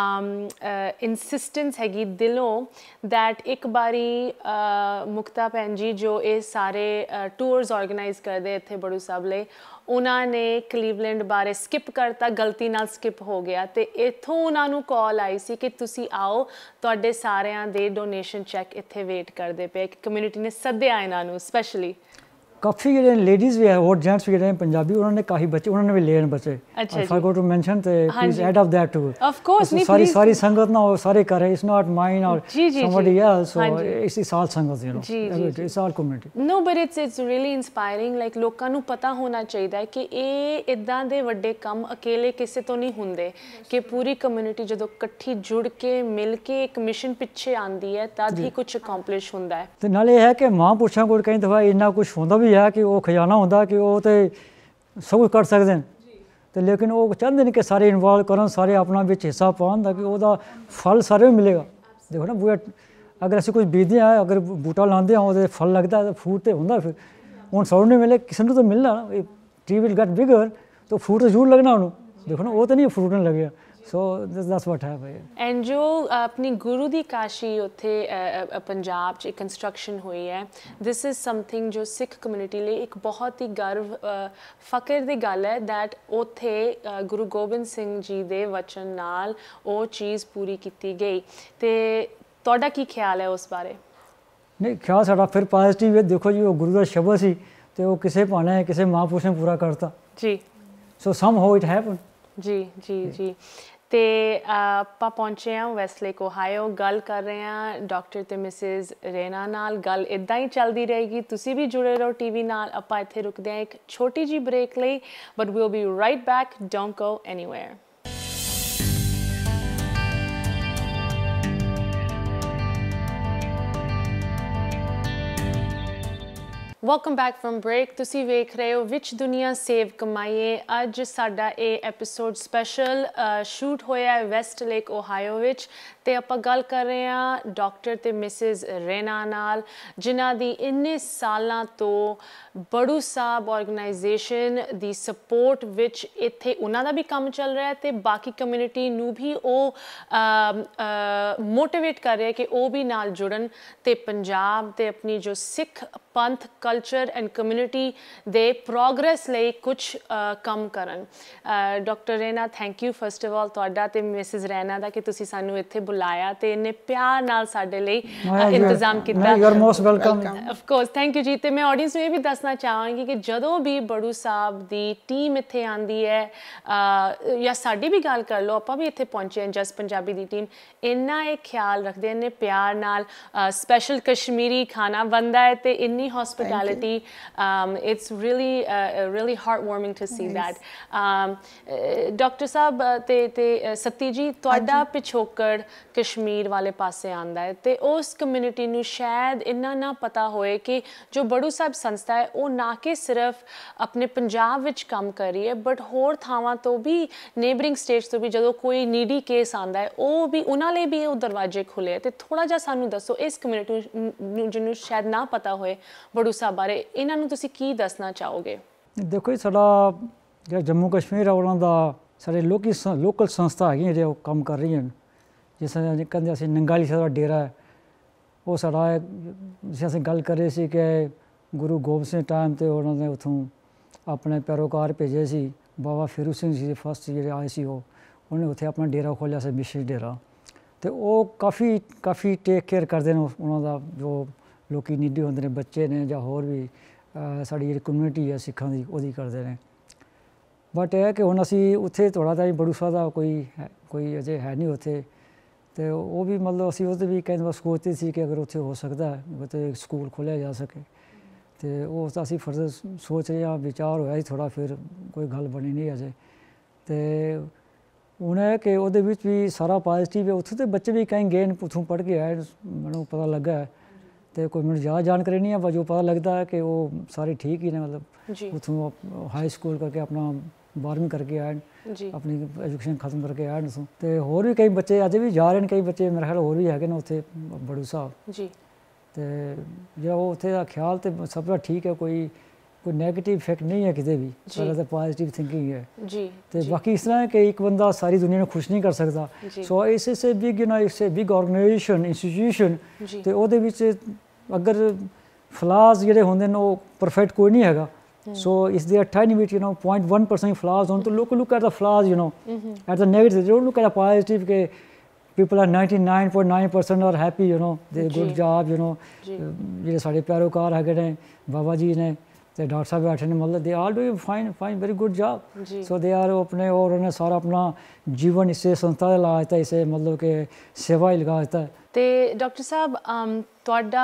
ਇਨਸਿਸਟੈਂਸ ਹੈਗੀ ਦਿਲੋਂ, ਦੈਟ ਇੱਕ ਵਾਰੀ ਮੁਕਤਾ ਭੈਣ ਜੀ ਜੋ ਇਹ ਸਾਰੇ ਟੂਰਸ ਆਰਗੇਨਾਈਜ਼ ਕਰਦੇ ਇੱਥੇ ਬੜੂ ਸਾਹਿਬ ਲਈ, ਉਹਨਾਂ ਨੇ ਕਲੀਵਲੈਂਡ ਬਾਰੇ ਸਕਿਪ ਕਰਤਾ, ਗਲਤੀ ਨਾਲ ਸਕਿਪ ਹੋ ਗਿਆ, ਅਤੇ ਇੱਥੋਂ ਉਹਨਾਂ ਨੂੰ ਕਾਲ ਆਈ ਸੀ ਕਿ ਤੁਸੀਂ ਆਓ, ਤੁਹਾਡੇ ਸਾਰਿਆਂ ਦੇ ਡੋਨੇਸ਼ਨ ਚੈੱਕ ਇੱਥੇ ਵੇਟ ਕਰਦੇ ਪਏ, ਕਿ ਕਮਿਊਨਿਟੀ ਨੇ ਸੱਦਿਆ ਇਹਨਾਂ ਨੂੰ ਸਪੈਸ਼ਲੀ। ਕਾਫੀ ਜਿਹੜੇ ਲੇਡੀਜ਼ ਵੀ ਹੈ, ਹੋਰ ਜੈਂਟਸ ਵੀ ਜਿਹੜੇ ਪੰਜਾਬੀ, ਉਹਨਾਂ ਨੇ ਕਾਫੀ ਬੱਚੇ ਉਹਨਾਂ ਨੇ ਵੀ ਲੈਣ ਬੱਚੇ। ਆਈ ਫॉरगॉट ਟੂ ਮੈਂਸ਼ਨ, ਤੇ please add of that too. Of course, ਸਾਰੀ ਸਾਰੀ ਸੰਗਤ ਨਾ ਉਹ ਸਾਰੇ ਕਰ ਰਹੇ, it's not mine or somebody else, so it's it's all sangat you know, it's all community. No, but it's it's really inspiring, like ਲੋਕਾਂ ਨੂੰ ਪਤਾ ਹੋਣਾ ਚਾਹੀਦਾ ਹੈ ਕਿ ਇਹ ਇੱਦਾਂ ਦੇ ਵੱਡੇ ਕੰਮ ਅਕੇਲੇ ਕਿਸੇ ਤੋਂ ਨਹੀਂ ਹੁੰਦੇ, ਕਿ ਪੂਰੀ ਕਮਿਊਨਿਟੀ ਜਦੋਂ ਇਕੱਠੀ ਜੁੜ ਕੇ ਮਿਲ ਕੇ ਇੱਕ ਮਿਸ਼ਨ ਪਿੱਛੇ ਆਉਂਦੀ ਹੈ ਤਦ ਹੀ ਕੁਛ ਅਕੰਪਲਿਸ਼ ਹੁੰਦਾ ਹੈ। ਅਤੇ ਨਾਲੇ ਇਹ ਹੈ ਕਿ ਮਹਾਂਪੁਰਸ਼ਾਂ ਕੋਲ ਕਈ ਦਫਾ ਇੰਨਾ ਕੁਛ ਹੁੰਦਾ ਵੀ ਹੈ ਕਿ ਉਹ ਖਜ਼ਾਨਾ ਹੁੰਦਾ ਕਿ ਉਹ ਤਾਂ ਸਭ ਕੁਛ ਕਰ ਸਕਦੇ ਨੇ, ਅਤੇ ਲੇਕਿਨ ਉਹ ਚਾਹੁੰਦੇ ਨੇ ਕਿ ਸਾਰੇ ਇਨਵੋਲਵ ਕਰਨ, ਸਾਰੇ ਆਪਣਾ ਵਿੱਚ ਹਿੱਸਾ ਪਾਉਣ, ਤਾਂ ਕਿ ਉਹਦਾ ਫਲ ਸਾਰੇ ਨੂੰ ਮਿਲੇਗਾ। ਦੇਖੋ ਨਾ, ਬੂਟਾ ਅਗਰ ਅਸੀਂ ਕੁਝ ਬੀਜਦੇ ਹਾਂ, ਅਗਰ ਬੂਟਾ ਲਾਉਂਦੇ ਹਾਂ ਉਹਦੇ ਫਲ ਲੱਗਦਾ ਤਾਂ ਫਰੂਟ ਤਾਂ ਹੁੰਦਾ, ਫਿਰ ਹੁਣ ਸਭ ਨੂੰ ਮਿਲੇ, ਕਿਸੇ ਨੂੰ ਤਾਂ ਮਿਲਣਾ ਨਾ, ਟਰੀ ਵਿਲ ਗੈਟ ਬਿਗਰ, ਤਾਂ ਫਰੂਟ ਤਾਂ ਜ਼ਰੂਰ ਲੱਗਣਾ ਉਹਨੂੰ। ਦੇਖੋ ਨਾ, ਉਹ ਤਾਂ ਨਹੀਂ ਫਰੂਟ ਨਹੀਂ ਲੱਗਿਆ, so that's what happen. And ਜੋ ਆਪਣੀ ਗੁਰੂ ਦੀ ਕਾਸ਼ੀ ਉੱਥੇ ਪੰਜਾਬ 'ਚ ਕੰਸਟਰਕਸ਼ਨ ਹੋਈ ਹੈ, ਦਿਸ ਇਜ਼ ਸਮਥਿੰਗ ਜੋ ਸਿੱਖ ਕਮਿਊਨਿਟੀ ਲਈ ਇੱਕ ਬਹੁਤ ਹੀ ਗਰਵ ਫਖਰ ਦੀ ਗੱਲ ਹੈ, ਦੈਟ ਉੱਥੇ ਗੁਰੂ ਗੋਬਿੰਦ ਸਿੰਘ ਜੀ ਦੇ ਵਚਨ ਨਾਲ ਉਹ ਚੀਜ਼ ਪੂਰੀ ਕੀਤੀ ਗਈ। ਅਤੇ ਤੁਹਾਡਾ ਕੀ ਖਿਆਲ ਹੈ ਉਸ ਬਾਰੇ? ਨਹੀਂ, ਖਿਆਲ ਸਾਡਾ ਫਿਰ ਪੋਜ਼ੀਟਿਵ ਹੈ। ਦੇਖੋ ਜੀ, ਉਹ ਗੁਰੂ ਦਾ ਸ਼ਬਦ ਸੀ, ਅਤੇ ਉਹ ਕਿਸੇ ਭਾਣੇ ਕਿਸੇ ਮਹਾਂਪੁਰਸ਼ ਨੇ ਪੂਰਾ ਕਰਤਾ ਜੀ, so somehow it happen. ਜੀ ਜੀ ਜੀ ਅਤੇ ਆਪਾਂ ਪਹੁੰਚੇ ਹਾਂ ਵੈਸਟਲੇਕ ਓਹਾਇਓ, ਗੱਲ ਕਰ ਰਹੇ ਹਾਂ ਡਾਕਟਰ ਅਤੇ ਮਿਸਿਜ਼ ਰੇਨਾ ਨਾਲ। ਗੱਲ ਇੱਦਾਂ ਹੀ ਚੱਲਦੀ ਰਹੇਗੀ, ਤੁਸੀਂ ਵੀ ਜੁੜੇ ਰਹੋ ਟੀ ਵੀ ਨਾਲ। ਆਪਾਂ ਇੱਥੇ ਰੁਕਦੇ ਹਾਂ ਇੱਕ ਛੋਟੀ ਜਿਹੀ ਬ੍ਰੇਕ ਲਈ, but we'll be right back, don't go anywhere. Welcome back from break. ਤੁਸੀਂ ਵੇਖ ਰਹੇ ਹੋ ਵਿਚ ਦੁਨੀਆ ਸੇਵ ਕਮਾਈਏ। ਅੱਜ ਸਾਡਾ ਇਹ ਐਪੀਸੋਡ ਸਪੈਸ਼ਲ ਸ਼ੂਟ ਹੋਇਆ ਹੈ ਵੈਸਟ ਲੇਕ ਓਹਾਇਓ ਵਿੱਚ, ਤੇ ਆਪਾਂ ਗੱਲ ਕਰ ਰਹੇ ਹਾਂ ਡਾਕਟਰ ਤੇ ਮਿਸਿਸ ਰੈਨਾ ਨਾਲ, ਜਿਨ੍ਹਾਂ ਦੀ ਇੰਨੇ ਸਾਲਾਂ ਤੋਂ ਬੜੂ ਸਾਹਿਬ ਆਰਗੇਨਾਈਜੇਸ਼ਨ ਦੀ ਸਪੋਰਟ ਵਿੱਚ ਇੱਥੇ ਉਹਨਾਂ ਦਾ ਵੀ ਕੰਮ ਚੱਲ ਰਿਹਾ ਤੇ ਬਾਕੀ ਕਮਿਊਨਿਟੀ ਨੂੰ ਵੀ ਉਹ ਮੋਟੀਵੇਟ ਕਰ ਰਿਹਾ ਕਿ ਉਹ ਵੀ ਨਾਲ ਜੁੜਨ ਤੇ ਪੰਜਾਬ ਤੇ ਆਪਣੀ ਜੋ Sikh Panth culture and community ਦੇ ਪ੍ਰੋਗਰੈਸ ਲਈ ਕੁਛ ਕੰਮ ਕਰਨ। Doctor Raina, thank you first of all ਤੁਹਾਡਾ ਤੇ ਮਿਸਿਸ ਰੈਨਾ ਦਾ ਕਿ ਤੁਸੀਂ ਸਾਨੂੰ ਇੱਥੇ ਬੁਲਾਇਆ ਤੇ ਇੰਨੇ ਪਿਆਰ ਨਾਲ ਸਾਡੇ ਲਈ ਇੰਤਜ਼ਾਮ ਕੀਤਾ। You are most welcome. Of course, thank you ਜੀ। ਤੇ ਮੈਂ ਆਡੀਅנס ਨੂੰ ਇਹ ਵੀ ਦੱਸਣਾ ਚਾਹਾਂਗੀ ਕਿ ਜਦੋਂ ਵੀ ਬੜੂ ਸਾਹਿਬ ਦੀ ਟੀਮ ਇੱਥੇ ਆਉਂਦੀ ਹੈ ਜਾਂ ਸਾਡੀ ਵੀ ਗੱਲ ਕਰ ਲਓ, ਆਪਾਂ ਵੀ ਇੱਥੇ ਪਹੁੰਚੇ ਹਾਂ ਜਸਟ ਪੰਜਾਬੀ ਦੀ ਟੀਮ, ਇੰਨਾ ਇਹ ਖਿਆਲ ਰੱਖਦੇ ਇੰਨੇ ਪਿਆਰ ਨਾਲ। ਸਪੈਸ਼ਲ ਕਸ਼ਮੀਰੀ ਖਾਣਾ ਬਣਦਾ ਹੈ ਤੇ ਇੰਨੀ hospitality. Um, it's really uh, really heartwarming to see nice. that. Um, uh, Doctor Saab te te Sati ji, ਤੁਹਾਡਾ ਪਿਛੋਕੜ ਕਸ਼ਮੀਰ ਵਾਲੇ ਪਾਸੇ ਆਂਦਾ ਹੈ ਤੇ ਉਸ ਕਮਿਊਨਿਟੀ ਨੂੰ ਸ਼ਾਇਦ ਇੰਨਾ ਨਾ ਪਤਾ ਹੋਏ ਕਿ ਜੋ ਬੜੂ ਸਾਹਿਬ ਸੰਸਥਾ ਹੈ ਉਹ ਨਾ ਕਿ ਸਿਰਫ ਆਪਣੇ ਪੰਜਾਬ ਵਿੱਚ ਕੰਮ ਕਰ ਰਹੀ ਹੈ ਬਟ ਹੋਰ ਥਾਵਾਂ ਤੋਂ ਵੀ, ਨੇਬਰਿੰਗ ਸਟੇਟਸ ਤੋਂ ਵੀ ਜਦੋਂ ਕੋਈ ਨੀਡੀ ਕੇਸ ਆਂਦਾ ਹੈ ਉਹ ਵੀ ਉਹਨਾਂ ਲਈ ਵੀ ਉਹ ਦਰਵਾਜ਼ੇ ਖੁੱਲੇ। ਤੇ ਥੋੜਾ ਜਿਹਾ ਸਾਨੂੰ ਦੱਸੋ ਇਸ ਕਮਿਊਨਿਟੀ ਨੂੰ ਜਿਹਨੂੰ ਸ਼ਾਇਦ ਨਾ ਪਤਾ ਹੋਏ ਬੜੂ ਸਾਹਿਬ ਬਾਰੇ, ਇਹਨਾਂ ਨੂੰ ਤੁਸੀਂ ਕੀ ਦੱਸਣਾ ਚਾਹੋਗੇ? ਦੇਖੋ ਜੀ, ਸਾਡਾ ਜਿਹੜਾ ਜੰਮੂ ਕਸ਼ਮੀਰ ਆ ਉਹਨਾਂ ਦਾ ਸਾਡੇ ਲੋਕੀ ਲੋਕਲ ਸੰਸਥਾ ਹੈਗੀਆਂ ਜਿਹੜੇ ਉਹ ਕੰਮ ਕਰ ਰਹੀਆਂ ਹਨ। ਜਿਸ ਤਰ੍ਹਾਂ ਕਹਿੰਦੇ ਅਸੀਂ ਨੰਗਾਲੀ ਸਾਹਿਬ ਦਾ ਡੇਰਾ ਹੈ, ਉਹ ਸਾਡਾ ਜਿਸ ਅਸੀਂ ਗੱਲ ਕਰ ਰਹੇ ਸੀ ਕਿ ਗੁਰੂ ਗੋਬਿੰਦ ਸਿੰਘ ਟਾਈਮ 'ਤੇ ਉਹਨਾਂ ਨੇ ਉੱਥੋਂ ਆਪਣੇ ਪੈਰੋਕਾਰ ਭੇਜੇ ਸੀ। ਬਾਬਾ ਫੇਰੂ ਸਿੰਘ ਜੀ ਫਸਟ ਜਿਹੜੇ ਆਏ ਸੀ ਉਹ ਉਹਨੇ ਉੱਥੇ ਆਪਣਾ ਡੇਰਾ ਖੋਲ੍ਹਿਆ ਸੀ, ਮਿਸ਼ਨ ਡੇਰਾ, ਅਤੇ ਉਹ ਕਾਫੀ ਕਾਫੀ ਟੇਕ ਕੇਅਰ ਕਰਦੇ ਨੇ ਉਹਨਾਂ ਦਾ। ਜੋ ਲੋਕੀ ਨੀਡੀ ਹੁੰਦੇ ਨੇ, ਬੱਚੇ ਨੇ ਜਾਂ ਹੋਰ ਵੀ ਸਾਡੀ ਜਿਹੜੀ ਕਮਿਊਨਿਟੀ ਹੈ ਸਿੱਖਾਂ ਦੀ, ਉਹਦੀ ਕਰਦੇ ਨੇ। ਬਟ ਇਹ ਹੈ ਕਿ ਹੁਣ ਅਸੀਂ ਉੱਥੇ ਥੋੜ੍ਹਾ ਤਾਂ ਬੜੂ ਸਾਹਿਬ ਦਾ ਕੋਈ ਹੈ ਕੋਈ ਅਜੇ ਹੈ ਨਹੀਂ ਉੱਥੇ, ਅਤੇ ਉਹ ਵੀ ਮਤਲਬ ਅਸੀਂ ਉਹਦੇ ਵੀ ਕਹਿੰਦੇ ਬਸ ਸੋਚਦੇ ਸੀ ਕਿ ਅਗਰ ਉੱਥੇ ਹੋ ਸਕਦਾ ਉੱਥੇ ਸਕੂਲ ਖੋਲ੍ਹਿਆ ਜਾ ਸਕੇ, ਅਤੇ ਉਹ ਤਾਂ ਅਸੀਂ ਫਰਦਰ ਸੋਚ ਰਹੇ ਹਾਂ, ਵਿਚਾਰ ਹੋਇਆ ਸੀ ਥੋੜ੍ਹਾ, ਫਿਰ ਕੋਈ ਗੱਲ ਬਣੀ ਨਹੀਂ ਅਜੇ। ਅਤੇ ਹੁਣ ਹੈ ਕਿ ਉਹਦੇ ਵਿੱਚ ਵੀ ਸਾਰਾ ਪੋਜ਼ੀਟਿਵ ਹੈ। ਉੱਥੇ ਤਾਂ ਬੱਚੇ ਵੀ ਕਈ ਗਏ ਨੇ, ਉੱਥੋਂ ਪੜ੍ਹ ਕੇ ਆਏ, ਮੈਨੂੰ ਪਤਾ ਲੱਗਾ ਹੈ, ਅਤੇ ਕੋਈ ਮੈਨੂੰ ਜ਼ਿਆਦਾ ਜਾਣਕਾਰੀ ਨਹੀਂ ਹੈ, ਪਰ ਜੋ ਪਤਾ ਲੱਗਦਾ ਹੈ ਕਿ ਉਹ ਸਾਰੇ ਠੀਕ ਹੀ ਨੇ। ਮਤਲਬ ਉੱਥੋਂ ਹਾਈ ਸਕੂਲ ਕਰਕੇ ਆਪਣਾ ਬਾਰਵੀਂ ਕਰਕੇ ਆਏ, ਆਪਣੀ ਐਜੂਕੇਸ਼ਨ ਖਤਮ ਕਰਕੇ ਆਏ ਉੱਥੋਂ। ਅਤੇ ਹੋਰ ਵੀ ਕਈ ਬੱਚੇ ਅਜੇ ਵੀ ਜਾ ਰਹੇ ਨੇ, ਕਈ ਬੱਚੇ ਮੇਰੇ ਖਿਆਲ ਹੋਰ ਵੀ ਹੈਗੇ ਨੇ ਉੱਥੇ ਬੜੂ ਸਾਹਿਬ ਜੀ। ਅਤੇ ਜਿਹੜਾ ਉਹ ਉੱਥੇ ਦਾ ਖਿਆਲ ਤਾਂ ਸਭ ਦਾ ਠੀਕ ਹੈ, ਕੋਈ ਕੋਈ ਨੈਗੇਟਿਵ ਇਫੈਕਟ ਨਹੀਂ ਹੈ ਕਿਤੇ ਵੀ, ਸਾਡਾ ਤਾਂ ਪੋਜ਼ੀਟਿਵ ਥਿੰਕਿੰਗ ਹੈ। ਅਤੇ ਬਾਕੀ ਇਸ ਤਰ੍ਹਾਂ ਹੈ ਕਿ ਇੱਕ ਬੰਦਾ ਸਾਰੀ ਦੁਨੀਆ ਨੂੰ ਖੁਸ਼ ਨਹੀਂ ਕਰ ਸਕਦਾ। ਸੋ ਇਸ ਇਸ a big you know it's a big organisation institution, ਅਤੇ ਉਹਦੇ ਵਿੱਚ ਅਗਰ ਫਲਾਜ਼ ਜਿਹੜੇ ਹੁੰਦੇ ਨੇ ਉਹ ਪਰਫੈਕਟ ਕੋਈ ਨਹੀਂ ਹੈਗਾ। So is there a tiny bit, you know, zero point one percent flaws on to look look at the flaws, you know, mm-hmm. at the negative. Don't look at the positive. Ke people are ninety-nine point nine percent are happy, you know, they good job, you know. ਜਿਹੜੇ ਸਾਡੇ ਪੈਰੋਕਾਰ ਹੈਗੇ ਨੇ, ਬਾਬਾ ਜੀ ਨੇ ਤੇ doctor ਸਾਹਿਬ ਬੈਠੇ ਨੇ, ਮਤਲਬ they all doing fine fine very good job. So they are ਆਪਣੇ और उन्होंने सारा अपना जीवन इसे संस्था में लगा देता है, इसे मतलब कि सेवा ही लगा देता है। ਤੇ ਡਾਕਟਰ ਸਾਹਿਬ, ਤੁਹਾਡਾ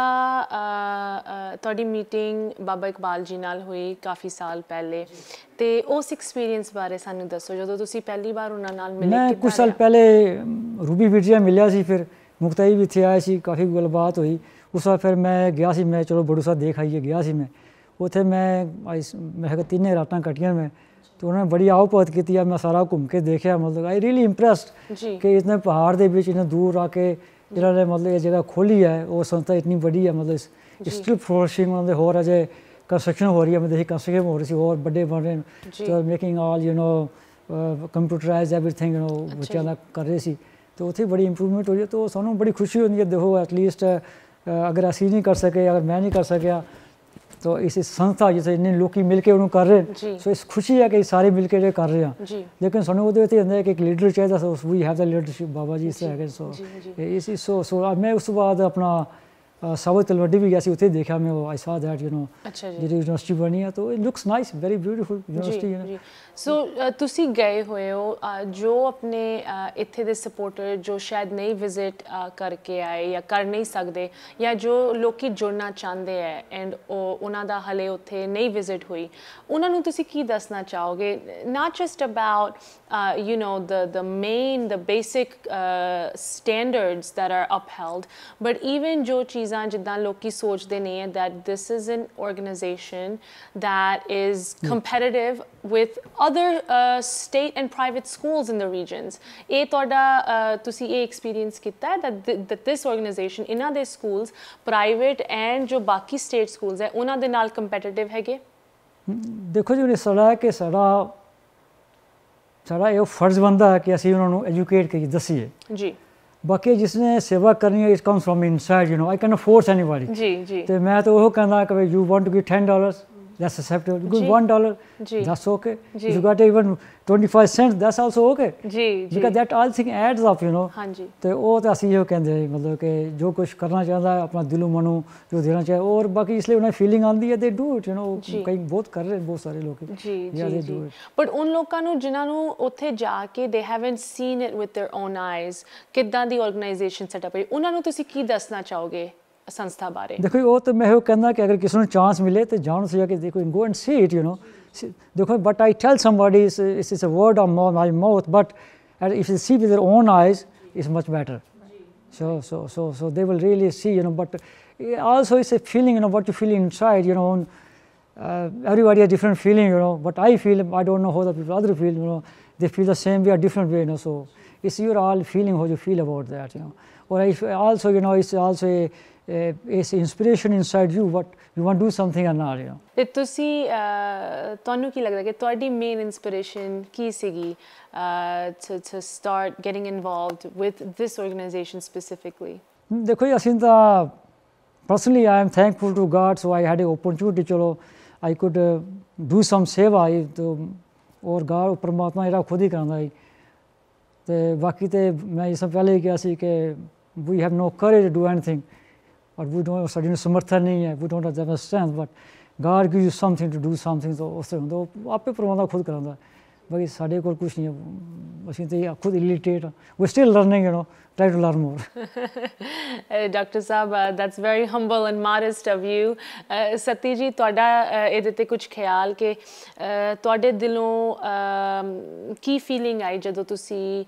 ਤੁਹਾਡੀ ਮੀਟਿੰਗ ਬਾਬਾ ਇਕਬਾਲ ਜੀ ਨਾਲ ਹੋਈ ਕਾਫੀ ਸਾਲ ਪਹਿਲੇ, ਤੇ ਉਸ ਐਕਸਪੀਰੀਅੰਸ ਬਾਰੇ ਸਾਨੂੰ ਦੱਸੋ। ਜਦੋਂ ਤੁਸੀਂ ਪਹਿਲੀ ਵਾਰ ਉਹਨਾਂ ਨਾਲ ਮਿਲੇ? ਮੈਂ ਕੁਝ ਸਾਲ ਪਹਿਲੇ ਰੂਬੀ ਵਿਰਜੀਆ ਮਿਲਿਆ ਸੀ, ਫਿਰ ਮੁਕਤਾਈ ਵੀ ਇੱਥੇ ਆਏ ਸੀ, ਕਾਫੀ ਗੱਲਬਾਤ ਹੋਈ। ਉਸ ਵਾਰ ਫਿਰ ਮੈਂ ਗਿਆ ਸੀ, ਮੈਂ ਚਲੋ ਬੜੂ ਸਾਹਿਬ ਦੇਖ ਆਈਏ ਗਿਆ ਸੀ ਮੈਂ ਉੱਥੇ। ਮੈਂ ਮੈਂ ਹੈਗਾ ਤਿੰਨੇ ਰਾਤਾਂ ਕੱਟੀਆਂ ਮੈਂ, ਅਤੇ ਉਹਨਾਂ ਨੇ ਬੜੀ ਆਓ ਭਗਤ ਕੀਤੀ ਆ। ਮੈਂ ਸਾਰਾ ਘੁੰਮ ਕੇ ਦੇਖਿਆ, ਮਤਲਬ ਆਈ ਰੀਅਲੀ ਇੰਪਰੈਸਡ ਕਿ ਇਤਨੇ ਪਹਾੜ ਦੇ ਵਿੱਚ ਇੰਨੇ ਦੂਰ ਆ ਕੇ ਜਿਹਨਾਂ ਨੇ ਮਤਲਬ ਇਹ ਜਗ੍ਹਾ ਖੋਲ੍ਹੀ ਹੈ, ਉਹ ਸੰਸਥਾ ਇਤਨੀ ਵੱਡੀ ਹੈ, ਮਤਲਬ ਸਟਿਲ ਫਲੋਰਿਸ਼ਿੰਗ ਉਹਨਾਂ ਦੇ। ਹੋਰ ਅਜੇ ਕੰਸਟਰਕਸ਼ਨ ਹੋ ਰਹੀ ਹੈ, ਮੈਂ ਦੇਖੀ ਕੰਸਟਰਕਸ਼ਨ ਹੋ ਰਹੀ ਸੀ, ਹੋਰ ਵੱਡੇ ਬਣ ਰਹੇ ਨੇ, making all you know computerise everything, you know ਬੱਚਿਆਂ ਦਾ ਕਰ ਰਹੇ ਸੀ। ਅਤੇ ਉੱਥੇ ਬੜੀ ਇੰਪਰੂਵਮੈਂਟ ਹੋ ਰਹੀ ਹੈ, ਤਾਂ ਸਾਨੂੰ ਬੜੀ ਖੁਸ਼ੀ ਹੁੰਦੀ ਹੈ। ਦੇਖੋ ਐਟਲੀਸਟ ਅਗਰ ਅਸੀਂ ਨਹੀਂ ਕਰ ਸਕੇ, ਅਗਰ ਮੈਂ ਨਹੀਂ ਕਰ ਸਕਿਆ, तो इस संस्था जिस इन्ने लोग मिल के उन्होंने कर रहे हैं, सो इस खुशी है कि सारे मिल के कर रहे हैं। लेकिन सानू वो होंगे कि एक लीडर चाहिए, so we have the leadership Baba ji से है। सो इस सो सो मैं उस बाद अपना साउथ तलवंडी भी गया सी, उत्थे देखा मैं, I saw that you know जी यूनिवर्सिटी बनी है, तो it looks nice, very beautiful university है। सो तुसी गए हुए हो, जो अपने इत्थे दे सपोर्टर जो शायद नहीं विजिट करके आए या कर नहीं सकते, या जो लोग जुड़ना चाहते हैं एंड उन्हां दा हले उत्थे नहीं विजिट हुई, उन्हां नूं तुसी की दसना चाहोगे? Not just about you know the the main the basic standards that are upheld, but even जो चीज़ ਚੀਜ਼ਾਂ ਜਿੱਦਾਂ ਲੋਕੀ ਸੋਚਦੇ ਨੇ that this is an organization that is competitive with other uh, state and private schools in the regions. ਇਹ ਤੁਹਾਡਾ ਤੁਸੀਂ ਇਹ ਐਕਸਪੀਰੀਅੰਸ ਕੀਤਾ ਹੈ that, th that this organization ਇਹਨਾਂ ਦੇ schools private and ਜੋ ਬਾਕੀ state schools ਹੈ ਉਹਨਾਂ ਦੇ ਨਾਲ competitive ਹੈਗੇ? ਦੇਖੋ ਜੀ ਇਹ ਸਾਡਾ ਕਿ ਸਾਡਾ ਸਾਡਾ ਇਹ ਫਰਜ਼ ਬਣਦਾ ਹੈ ਕਿ ਅਸੀਂ ਉਹਨਾਂ ਨੂੰ ਐਜੂਕੇਟ ਕਰੀਏ ਦੱਸੀਏ ਜੀ ਬਾਕੀ ਜਿਸਨੇ ਸੇਵਾ ਕਰਨੀ ਹੈ it comes from inside you know I can force anybody ਜੀ ਜੀ ਤੇ ਮੈਂ ਤਾਂ ਉਹ ਕਹਿੰਦਾ ਕਿ you want to give ten dollars that's acceptable. You give one dollar, that's okay. If you got even twenty-five cents, that's also okay. जी, because that all thing adds up, you know. हाँ जी. तो वो तो ਅਸੀਂ ਇਹ ਕਹਿੰਦੇ हैं मतलब कि जो कुछ करना चाहता है अपना दिलो मनो जो देना चाहे और बाकी इसलिए उन्हें फीलिंग आती है they do it, you know. कई बहुत कर रहे हैं बहुत सारे लोग. जी जी जी. But उन लोगों ਨੂੰ ਜਿਨ੍ਹਾਂ ਨੂੰ ਉੱਥੇ ਜਾ ਕੇ they haven't seen it with their own eyes ਕਿੱਦਾਂ ਦੀ organization setup ਹੈ ਉਹਨਾਂ ਨੂੰ ਤੁਸੀਂ ਕੀ ਦੱਸਣਾ ਚਾਹੋਗੇ ਸੰਸਥਾ ਬਾਰੇ? ਦੇਖੋ ਉਹ ਤਾਂ ਮੈਂ ਉਹ ਕਹਿੰਦਾ ਕਿ ਅਗਰ ਕਿਸੇ ਨੂੰ ਚਾਂਸ ਮਿਲੇ ਤੇ ਜਾਣ ਸੀ ਕਿ ਦੇਖੋ go and see it you know ਦੇਖੋ but I tell somebody is it's a word on my mouth but if you see with their own eyes it's much better so so so so they will really see you know but also it's a feeling you know what you feel inside you know uh, everybody has different feeling you know but I feel I don't know how the people other feel you know they feel the same way or different way you know so it's your all feeling how you feel about that you know or if also you know it's also a uh, it's inspiration inside you what you want to do something or not you know ਤੇ ਤੁਸੀਂ ਤੁਹਾਨੂੰ ਕੀ ਲੱਗਦਾ ਕਿ ਤੁਹਾਡੀ main inspiration ਕੀ ਸੀਗੀ to to start getting involved with this organization specifically? ਦੇਖੋ ਜੀ ਅਸੀਂ ਤਾਂ personally I am thankful to God so I had an opportunity ਚਲੋ I could uh, do some ਸੇਵਾ तो और God ਪਰਮਾਤਮਾ ਜਿਹੜਾ ਖੁਦ ਹੀ ਕਰਾਂਦਾ ਹੈ ਤੇ ਬਾਕੀ ਤੇ ਮੈਂ ਇਸ ਤੋਂ ਪਹਿਲੇ ਹੀ ਕਿਹਾ ਸੀ ਕਿ we have no courage to do anything but we don't ਸਾਡੀ ਨੂੰ ਸਮਰਥਨ ਨਹੀਂ ਹੈ we don't have the strength but God gives you something to do something so ਉਸ ਤਰ੍ਹਾਂ ਤੋਂ ਆਪੇ ਪਰਮਾਤਮਾ ਖੁਦ ਕਰਾਂਦਾ ਬਾਕੀ ਸਾਡੇ ਕੋਲ ਕੁਛ ਨਹੀਂ ਹੈ ਅਸੀਂ ਤੇ ਖੁਦ illiterate we still learning you know try to learn more. Doctor Saab, uh, that's very humble and modest of you. uh, ਸਤੀ ਜੀ ਤੁਹਾਡਾ ਇਹਦੇ ਤੇ ਕੁਝ ਖਿਆਲ ਕਿ ਤੁਹਾਡੇ ਦਿਲੋਂ ਕੀ ਫੀਲਿੰਗ ਆਈ ਜਦੋਂ ਤੁਸੀਂ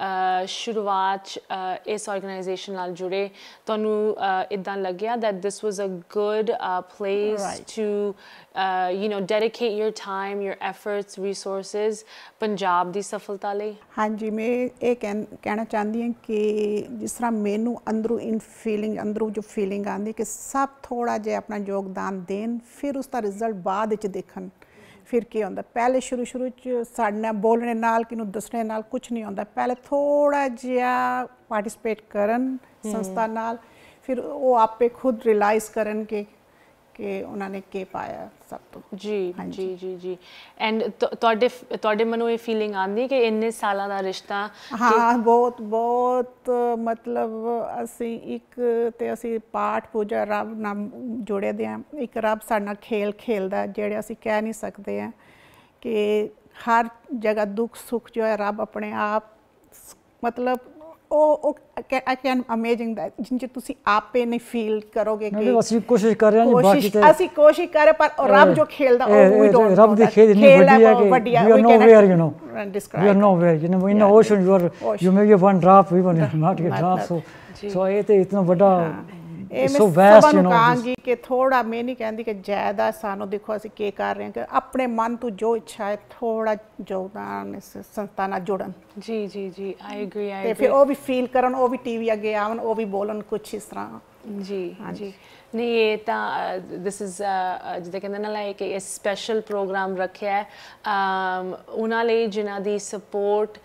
ਸ਼ੁਰੂਆਤ ਇਸ ਆਰਗੇਨਾਈਜੇਸ਼ਨ ਨਾਲ ਜੁੜੇ ਤੁਹਾਨੂੰ ਇਦਾਂ ਲੱਗਿਆ that this was a good uh, place right. to uh, you know dedicate your time your efforts resources Punjab ਦੀ ਸਫਲਤਾ ਲਈ? ਹਾਂਜੀ ਮੈਂ ਇਹ ਕਹਿਣਾ ਚਾਹੁੰਦੀ ਹਾਂ ਕਿ ਜਿਸ ਤਰ੍ਹਾਂ ਮੈਨੂੰ ਅੰਦਰੋਂ ਇਨ ਫੀਲਿੰਗ ਅੰਦਰੋਂ ਜੋ ਫੀਲਿੰਗ ਆਉਂਦੀ ਕਿ ਸਭ ਥੋੜ੍ਹਾ ਜਿਹਾ ਆਪਣਾ ਯੋਗਦਾਨ ਦੇਣ ਫਿਰ ਉਸ ਦਾ ਰਿਜ਼ਲਟ ਬਾਅਦ ਵਿੱਚ ਦੇਖਣ ਫਿਰ ਕੀ ਹੁੰਦਾ ਪਹਿਲੇ ਸ਼ੁਰੂ ਸ਼ੁਰੂ 'ਚ ਸਾਡੇ ਨਾਲ ਬੋਲਣੇ ਨਾਲ ਕਿਹਨੂੰ ਦੱਸਣੇ ਨਾਲ ਕੁਛ ਨਹੀਂ ਹੁੰਦਾ ਪਹਿਲੇ ਥੋੜ੍ਹਾ ਜਿਹਾ ਪਾਰਟੀਸਪੇਟ ਕਰਨ ਸੰਸਥਾ ਨਾਲ ਫਿਰ ਉਹ ਆਪੇ ਖੁਦ ਰਿਅਲਾਈਜ਼ ਕਰਨ ਕਿ ਕਿ ਉਹਨਾਂ ਨੇ ਕੀ ਪਾਇਆ ਸਭ ਤੋਂ ਜੀ ਜੀ ਜੀ ਜੀ ਐਂਡ ਤੁਹਾਡੇ ਤੁਹਾਡੇ ਮਨੋਂ ਇਹ ਫੀਲਿੰਗ ਆਉਂਦੀ ਕਿ ਇੰਨੇ ਸਾਲਾਂ ਦਾ ਰਿਸ਼ਤਾ? ਹਾਂ ਬਹੁਤ ਬਹੁਤ ਮਤਲਬ ਅਸੀਂ ਇੱਕ ਤੇ ਅਸੀਂ ਪਾਠ ਪੂਜਾ ਰੱਬ ਨਾਲ ਜੁੜੇ ਦੇ ਹਾਂ ਇੱਕ ਰੱਬ ਸਾਡੇ ਨਾਲ ਖੇਲ ਖੇਲਦਾ ਜਿਹੜੇ ਅਸੀਂ ਕਹਿ ਨਹੀਂ ਸਕਦੇ ਹਾਂ ਕਿ ਹਰ ਜਗ੍ਹਾ ਦੁੱਖ ਸੁੱਖ ਜੋ ਹੈ ਰੱਬ ਆਪਣੇ ਆਪ ਮਤਲਬ ਉਹ ਆਈ ਕੈਨ ਅਮੇਜ਼ਿੰਗ ਦੈਟ ਜਿੰਨ ਚ ਤੁਸੀਂ ਆਪੇ ਨਹੀਂ ਫੀਲ ਕਰੋਗੇ ਕਿ ਅਸੀਂ ਕੋਸ਼ਿਸ਼ ਕਰ ਰਹੇ ਹਾਂ ਬਾਕੀ ਤੇ ਅਸੀਂ ਕੋਸ਼ਿਸ਼ ਕਰ ਰਹੇ ਪਰ ਰੱਬ ਜੋ ਖੇਲਦਾ ਉਹ ਵੀ ਡੋਂਟ ਰੱਬ ਦੀ ਖੇਲ ਇੰਨੀ ਵੱਡੀ ਹੈ ਕਿ you are nowhere you know you are nowhere you know in the ocean you are you may be one drop we one not get drop so so ਇਹ ਤੇ ਇਤਨਾ ਵੱਡਾ ਇਹ ਮੈਂ ਸਭ ਨੂੰ ਕਹਾਂਗੀ ਕਿ ਥੋੜਾ ਮੈਂ ਨਹੀਂ ਕਹਿੰਦੀ ਕਿ ਜ਼ਿਆਦਾ ਸਾਨੂੰ ਦੇਖੋ ਅਸੀਂ ਕੀ ਕਰ ਰਹੇ ਹਾਂ ਕਿ ਆਪਣੇ ਮਨ ਤੋਂ ਜੋ ਇੱਛਾ ਹੈ ਥੋੜਾ ਯੋਗਦਾਨ ਇਸ ਸੰਸਥਾ ਨਾਲ ਜੁੜਨ ਜੀ ਜੀ ਜੀ ਆਈ ਐਗਰੀ ਆਈ ਤੇ ਫਿਰ ਉਹ ਵੀ ਫੀਲ ਕਰਨ ਉਹ ਵੀ ਟੀਵੀ ਅੱਗੇ ਆਉਣ ਉਹ ਵੀ ਬੋਲਣ ਕੁਛ ਇਸ ਤਰ੍ਹਾਂ ਜੀ ਜੀ ਨਹੀਂ ਇਹ ਤਾਂ ਦਿਸ ਇਜ਼ ਜਿੱਦਾਂ ਕਹਿੰਦੇ ਨਾ ਲਾਈਕ ਇਹ ਸਪੈਸ਼ਲ ਪ੍ਰੋਗਰਾਮ ਰੱਖਿਆ ਉਹਨਾਂ ਲਈ ਜਿਨ੍ਹਾਂ ਦੀ ਸਪੋਰਟ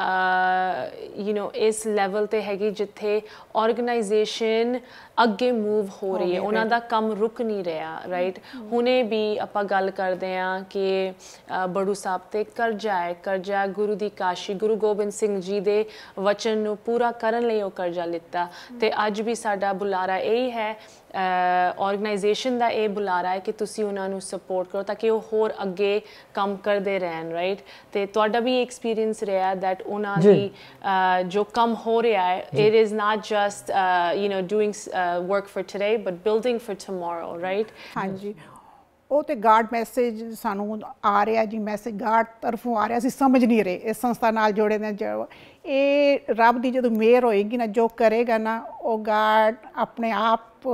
ਯੂ ਨੋ ਇਸ ਲੈਵਲ 'ਤੇ ਹੈਗੀ ਜਿੱਥੇ ਆਰਗੇਨਾਈਜੇਸ਼ਨ ਅੱਗੇ ਮੂਵ ਹੋ ਰਹੀ ਹੈ ਉਹਨਾਂ ਦਾ ਕੰਮ ਰੁਕ ਨਹੀਂ ਰਿਹਾ ਰਾਈਟ ਹੁਣੇ ਵੀ ਆਪਾਂ ਗੱਲ ਕਰਦੇ ਹਾਂ ਕਿ ਬੜੂ ਸਾਹਿਬ 'ਤੇ ਕਰਜ਼ਾ ਹੈ ਕਰਜ਼ਾ ਗੁਰੂ ਦੀ ਕਾਸ਼ੀ ਗੁਰੂ ਗੋਬਿੰਦ ਸਿੰਘ ਜੀ ਦੇ ਵਚਨ ਨੂੰ ਪੂਰਾ ਕਰਨ ਲਈ ਉਹ ਕਰਜ਼ਾ ਲਿੱਤਾ ਅਤੇ ਅੱਜ ਵੀ ਸਾਡਾ ਬੁਲਾਰਾ ਇਹ ਹੈ ਆਰਗੇਨਾਈਜੇਸ਼ਨ ਦਾ ਇਹ ਬੁਲਾਰਾ ਹੈ ਕਿ ਤੁਸੀਂ ਉਹਨਾਂ ਨੂੰ ਸਪੋਰਟ ਕਰੋ ਤਾਂ ਕਿ ਉਹ ਹੋਰ ਅੱਗੇ ਕੰਮ ਕਰਦੇ ਰਹਿਣ ਰਾਈਟ ਅਤੇ ਤੁਹਾਡਾ ਵੀ ਐਕਸਪੀਰੀਅੰਸ ਰਿਹਾ ਦੈਟ ਉਹਨਾਂ ਦੀ ਜੋ ਕੰਮ ਹੋ ਰਿਹਾ ਹੈ it is not just you know doing work for today but building for tomorrow right ਹਾਂਜੀ ਉਹ ਤੇ ਗਾਰਡ ਮੈਸੇਜ ਸਾਨੂੰ ਆ ਰਿਹਾ ਜੀ, ਮੈਸੇਜ ਗਾਰਡ ਤਰਫੋਂ ਆ ਰਿਹਾ, ਅਸੀਂ ਸਮਝ ਨਹੀਂ ਰਹੇ ਇਸ ਸੰਸਥਾ ਨਾਲ ਜੁੜੇ ਨੇ। ਇਹ ਰੱਬ ਦੀ ਜਦੋਂ ਮਿਹਰ ਹੋਏਗੀ ਨਾ, ਜੋ ਕਰੇਗਾ ਨਾ ਉਹ ਗਾਰਡ ਆਪਣੇ ਆਪ,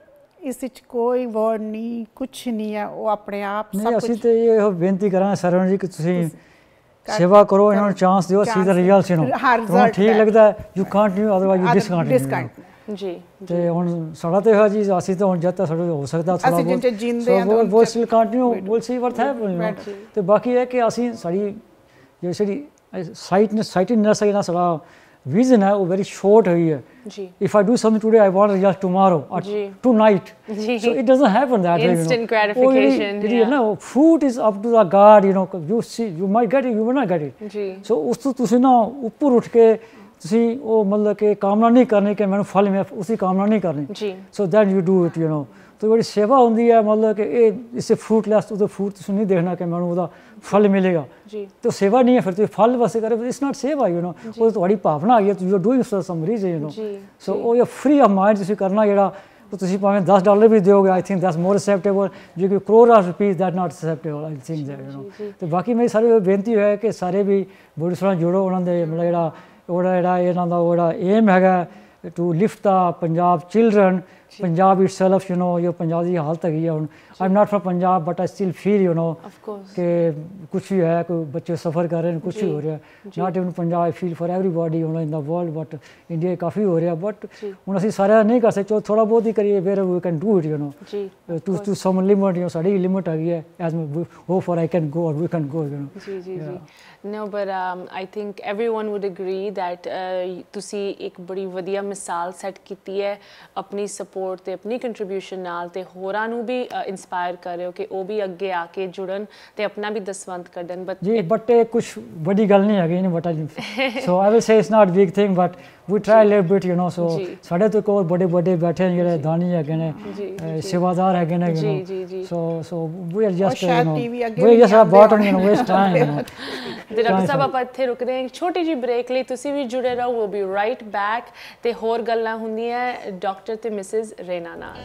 ਇਸ ਵਿੱਚ ਕੋਈ ਵਰਡ ਨਹੀਂ, ਕੁਛ ਨਹੀਂ ਹੈ, ਉਹ ਆਪਣੇ ਆਪ ਸਭ ਕੁਝ। ਅਸੀਂ ਤੇ ਇਹ ਬੇਨਤੀ ਕਰਾਂਗੇ ਸਾਰਿਆਂ ਨੂੰ ਜੀ ਕਿ ਤੁਸੀਂ ਸੇਵਾ ਕਰੋ, ਇਹਨਾਂ ਨੂੰ ਚਾਂਸ ਦਿਓ, ਸੀ ਦਾ ਰਿਜ਼ਲਟ ਨੂੰ ਤੁਹਾਨੂੰ ਠੀਕ ਲੱਗਦਾ you can't you otherwise you discount ਜੀ। ਤੇ ਹੁਣ ਸਾਡਾ ਤੇ ਹੋਇਆ ਜੀ, ਅਸੀਂ ਤਾਂ ਹੁਣ ਜਦ ਤੱਕ ਸਾਡੇ ਹੋ ਸਕਦਾ ਥੋੜਾ ਬਹੁਤ ਸੋ ਉਹ still continue will see what happen. ਤੇ ਬਾਕੀ ਇਹ ਕਿ ਅਸੀਂ ਸਾਡੀ ਜਿਹੜੀ ਸਾਈਟਨੈਸ ਸਾਈਟਨੈਸ ਹੈ ਨਾ, ਸਾਡਾ ਵਿਜ਼ਨ ਹੈ ਉਹ ਵੈਰੀ ਸ਼ਾਰਟ ਹੋਈ ਹੈ ਜੀ। If I do something today I want result tomorrow tonight, so it doesn't happen that way. instant gratification, you know, fruit is up to the God, you know, you see you might get it, you will not get it ਜੀ। ਸੋ ਉਸ ਤੋਂ ਤੁਸੀਂ ਨਾ ਉੱਪਰ ਉੱਠ ਕੇ ਤੁਸੀਂ ਉਹ ਮਤਲਬ ਕਿ ਕਾਮਨਾ ਨਹੀਂ ਕਰਨੀ ਕਿ ਮੈਨੂੰ ਫਲ ਮਿਲੇ, ਉਸਦੀ ਕਾਮਨਾ ਨਹੀਂ ਕਰਨੀ ਜੀ। So then you do it, you know. तो ਜਿਹੜੀ ਸੇਵਾ ਹੁੰਦੀ ਹੈ ਮਤਲਬ ਕਿ ਇਹ ਇਸੇ ਫਰੂਟਲੈਸ ਉਹਦਾ ਫਰੂਟ ਤੁਸੀਂ ਨਹੀਂ ਦੇਖਣਾ ਕਿ ਮੈਨੂੰ ਉਹਦਾ ਫਲ ਮਿਲੇਗਾ ਜੀ। ਤੇ ਸੇਵਾ ਨਹੀਂ ਹੈ, ਫਿਰ ਤੁਸੀਂ ਫਲ ਵਾਸਤੇ ਕਰੇ, ਇਟਸ ਨਾਟ ਸੇਵਾ, ਯੂ ਨੋ। ਉਹ ਤੁਹਾਡੀ ਭਾਵਨਾ ਹੈਗੀ ਹੈ, you are doing for some reason, you know. So ਉਹ ਇਹ ਫ੍ਰੀ ਆਫ ਮਾਈਂਡ ਤੁਸੀਂ ਕਰਨਾ ਜਿਹੜਾ ਉਹ ਤੁਸੀਂ ਭਾਵੇਂ ਦਸ ਡਾਲਰ ਵੀ ਦਿਓਗੇ, I think that's more acceptable ਜੇ ਕੋਈ crore of rupees that not acceptable, I think that, you know. ਤੇ ਬਾਕੀ ਮੇਰੀ ਸਾਰੇ ਬੇਨਤੀ ਹੈ ਕਿ ਸਾਰੇ ਵੀ ਬੜੀ ਸੋਹਣਾ ਜੁੜੋ, ਉਹਨਾਂ ਦੇ ਮਤਲਬ ਜਿਹੜਾ ਉਹਦਾ ਜਿਹੜਾ ਇਹਨਾਂ ਦਾ ਜਿਹੜਾ ਏਮ ਹੈਗਾ to lift the Punjab children, Punjab itself, you know. ਜੋ ਪੰਜਾਬ ਦੀ ਹਾਲਤ ਹੈਗੀ ਹੈ ਹੁਣ, I am not from Punjab but I still feel, you know, ਕਿ ਕੁਛ ਵੀ ਹੈ, ਕੋਈ ਬੱਚੇ ਸਫਰ ਕਰ ਰਹੇ ਨੇ, ਕੁਛ ਵੀ ਹੋ ਰਿਹਾ, not even Punjab, I feel for everybody ਹੁਣ in the world, but India ਕਾਫੀ ਹੋ ਰਿਹਾ। ਬਟ ਹੁਣ ਅਸੀਂ ਸਾਰਿਆਂ ਨਹੀਂ ਕਰ ਸਕਦੇ, ਥੋੜਾ ਬਹੁਤ ਹੀ ਕਰੀਏ, where we can do it, you know, to to some limit, you ਸਾਡੀ ਲਿਮਿਟ ਹੈਗੀ ਹੈ, ਐਜ਼ ਹੋ ਫॉर ਆਈ ਕੈਨ ਗੋ ਔਰ ਵੀ ਕੈਨ ਗੋ, ਯੂ ਨੋ। ਜੀ ਜੀ ਜੀ। No, but um, I think everyone would agree that ਤੁਸੀਂ ਇੱਕ ਬੜੀ ਵਧੀਆ ਮਿਸਾਲ ਸੈੱਟ ਕੀਤੀ ਹੈ ਆਪਣੀ ਸਪੋਰਟ ਤੇ ਆਪਣੀ ਕੰਟਰੀਬਿਊਸ਼ਨ ਨਾਲ, ਤੇ ਹੋਰਾਂ ਨੂੰ ਵੀ ਇੰਸਪਾਇਰ ਕਰ ਰਹੇ ਹੋ ਕਿ ਉਹ ਵੀ ਅੱਗੇ ਆ ਕੇ ਜੁੜਨ ਤੇ ਆਪਣਾ ਵੀ ਦਸਵੰਧ ਕੱਢਣ। ਬਟ ਜੀ ਬਟ ਇਹ ਕੁਝ ਵੱਡੀ ਗੱਲ ਨਹੀਂ ਹੈਗੀ, but so I will say it's not big thing but we try a little bit, you know, so ਸਾਡੇ ਤੋਂ ਕੋਲ ਬੜੇ ਬੜੇ ਬੈਠੇ ਨੇ ਜਿਹੜੇ ਦਾਨੀ ਹੈਗੇ ਨੇ, ਸੇਵਾਦਾਰ ਹੈਗੇ ਨੇ, you know, so so we are just, you know, we are just about to, you know, waste time, you know। ਤੇ ਡਾਕਟਰ ਸਾਹਿਬ ਆਪਾਂ ਇੱਥੇ ਰੁਕਦੇ ਹਾਂ ਛੋਟੀ ਜਿਹੀ ਬ੍ਰੇਕ ਲਈ, ਤੁਸੀਂ ਵੀ ਜੁੜੇ ਰਹੋ, we'll be right back ਤੇ ਹੋਰ ਗੱਲਾਂ ਹੁੰਦੀਆਂ ਡਾਕਟਰ ਤੇ ਮਿਸਿਸ ਰੇਨਾ ਨਾਲ।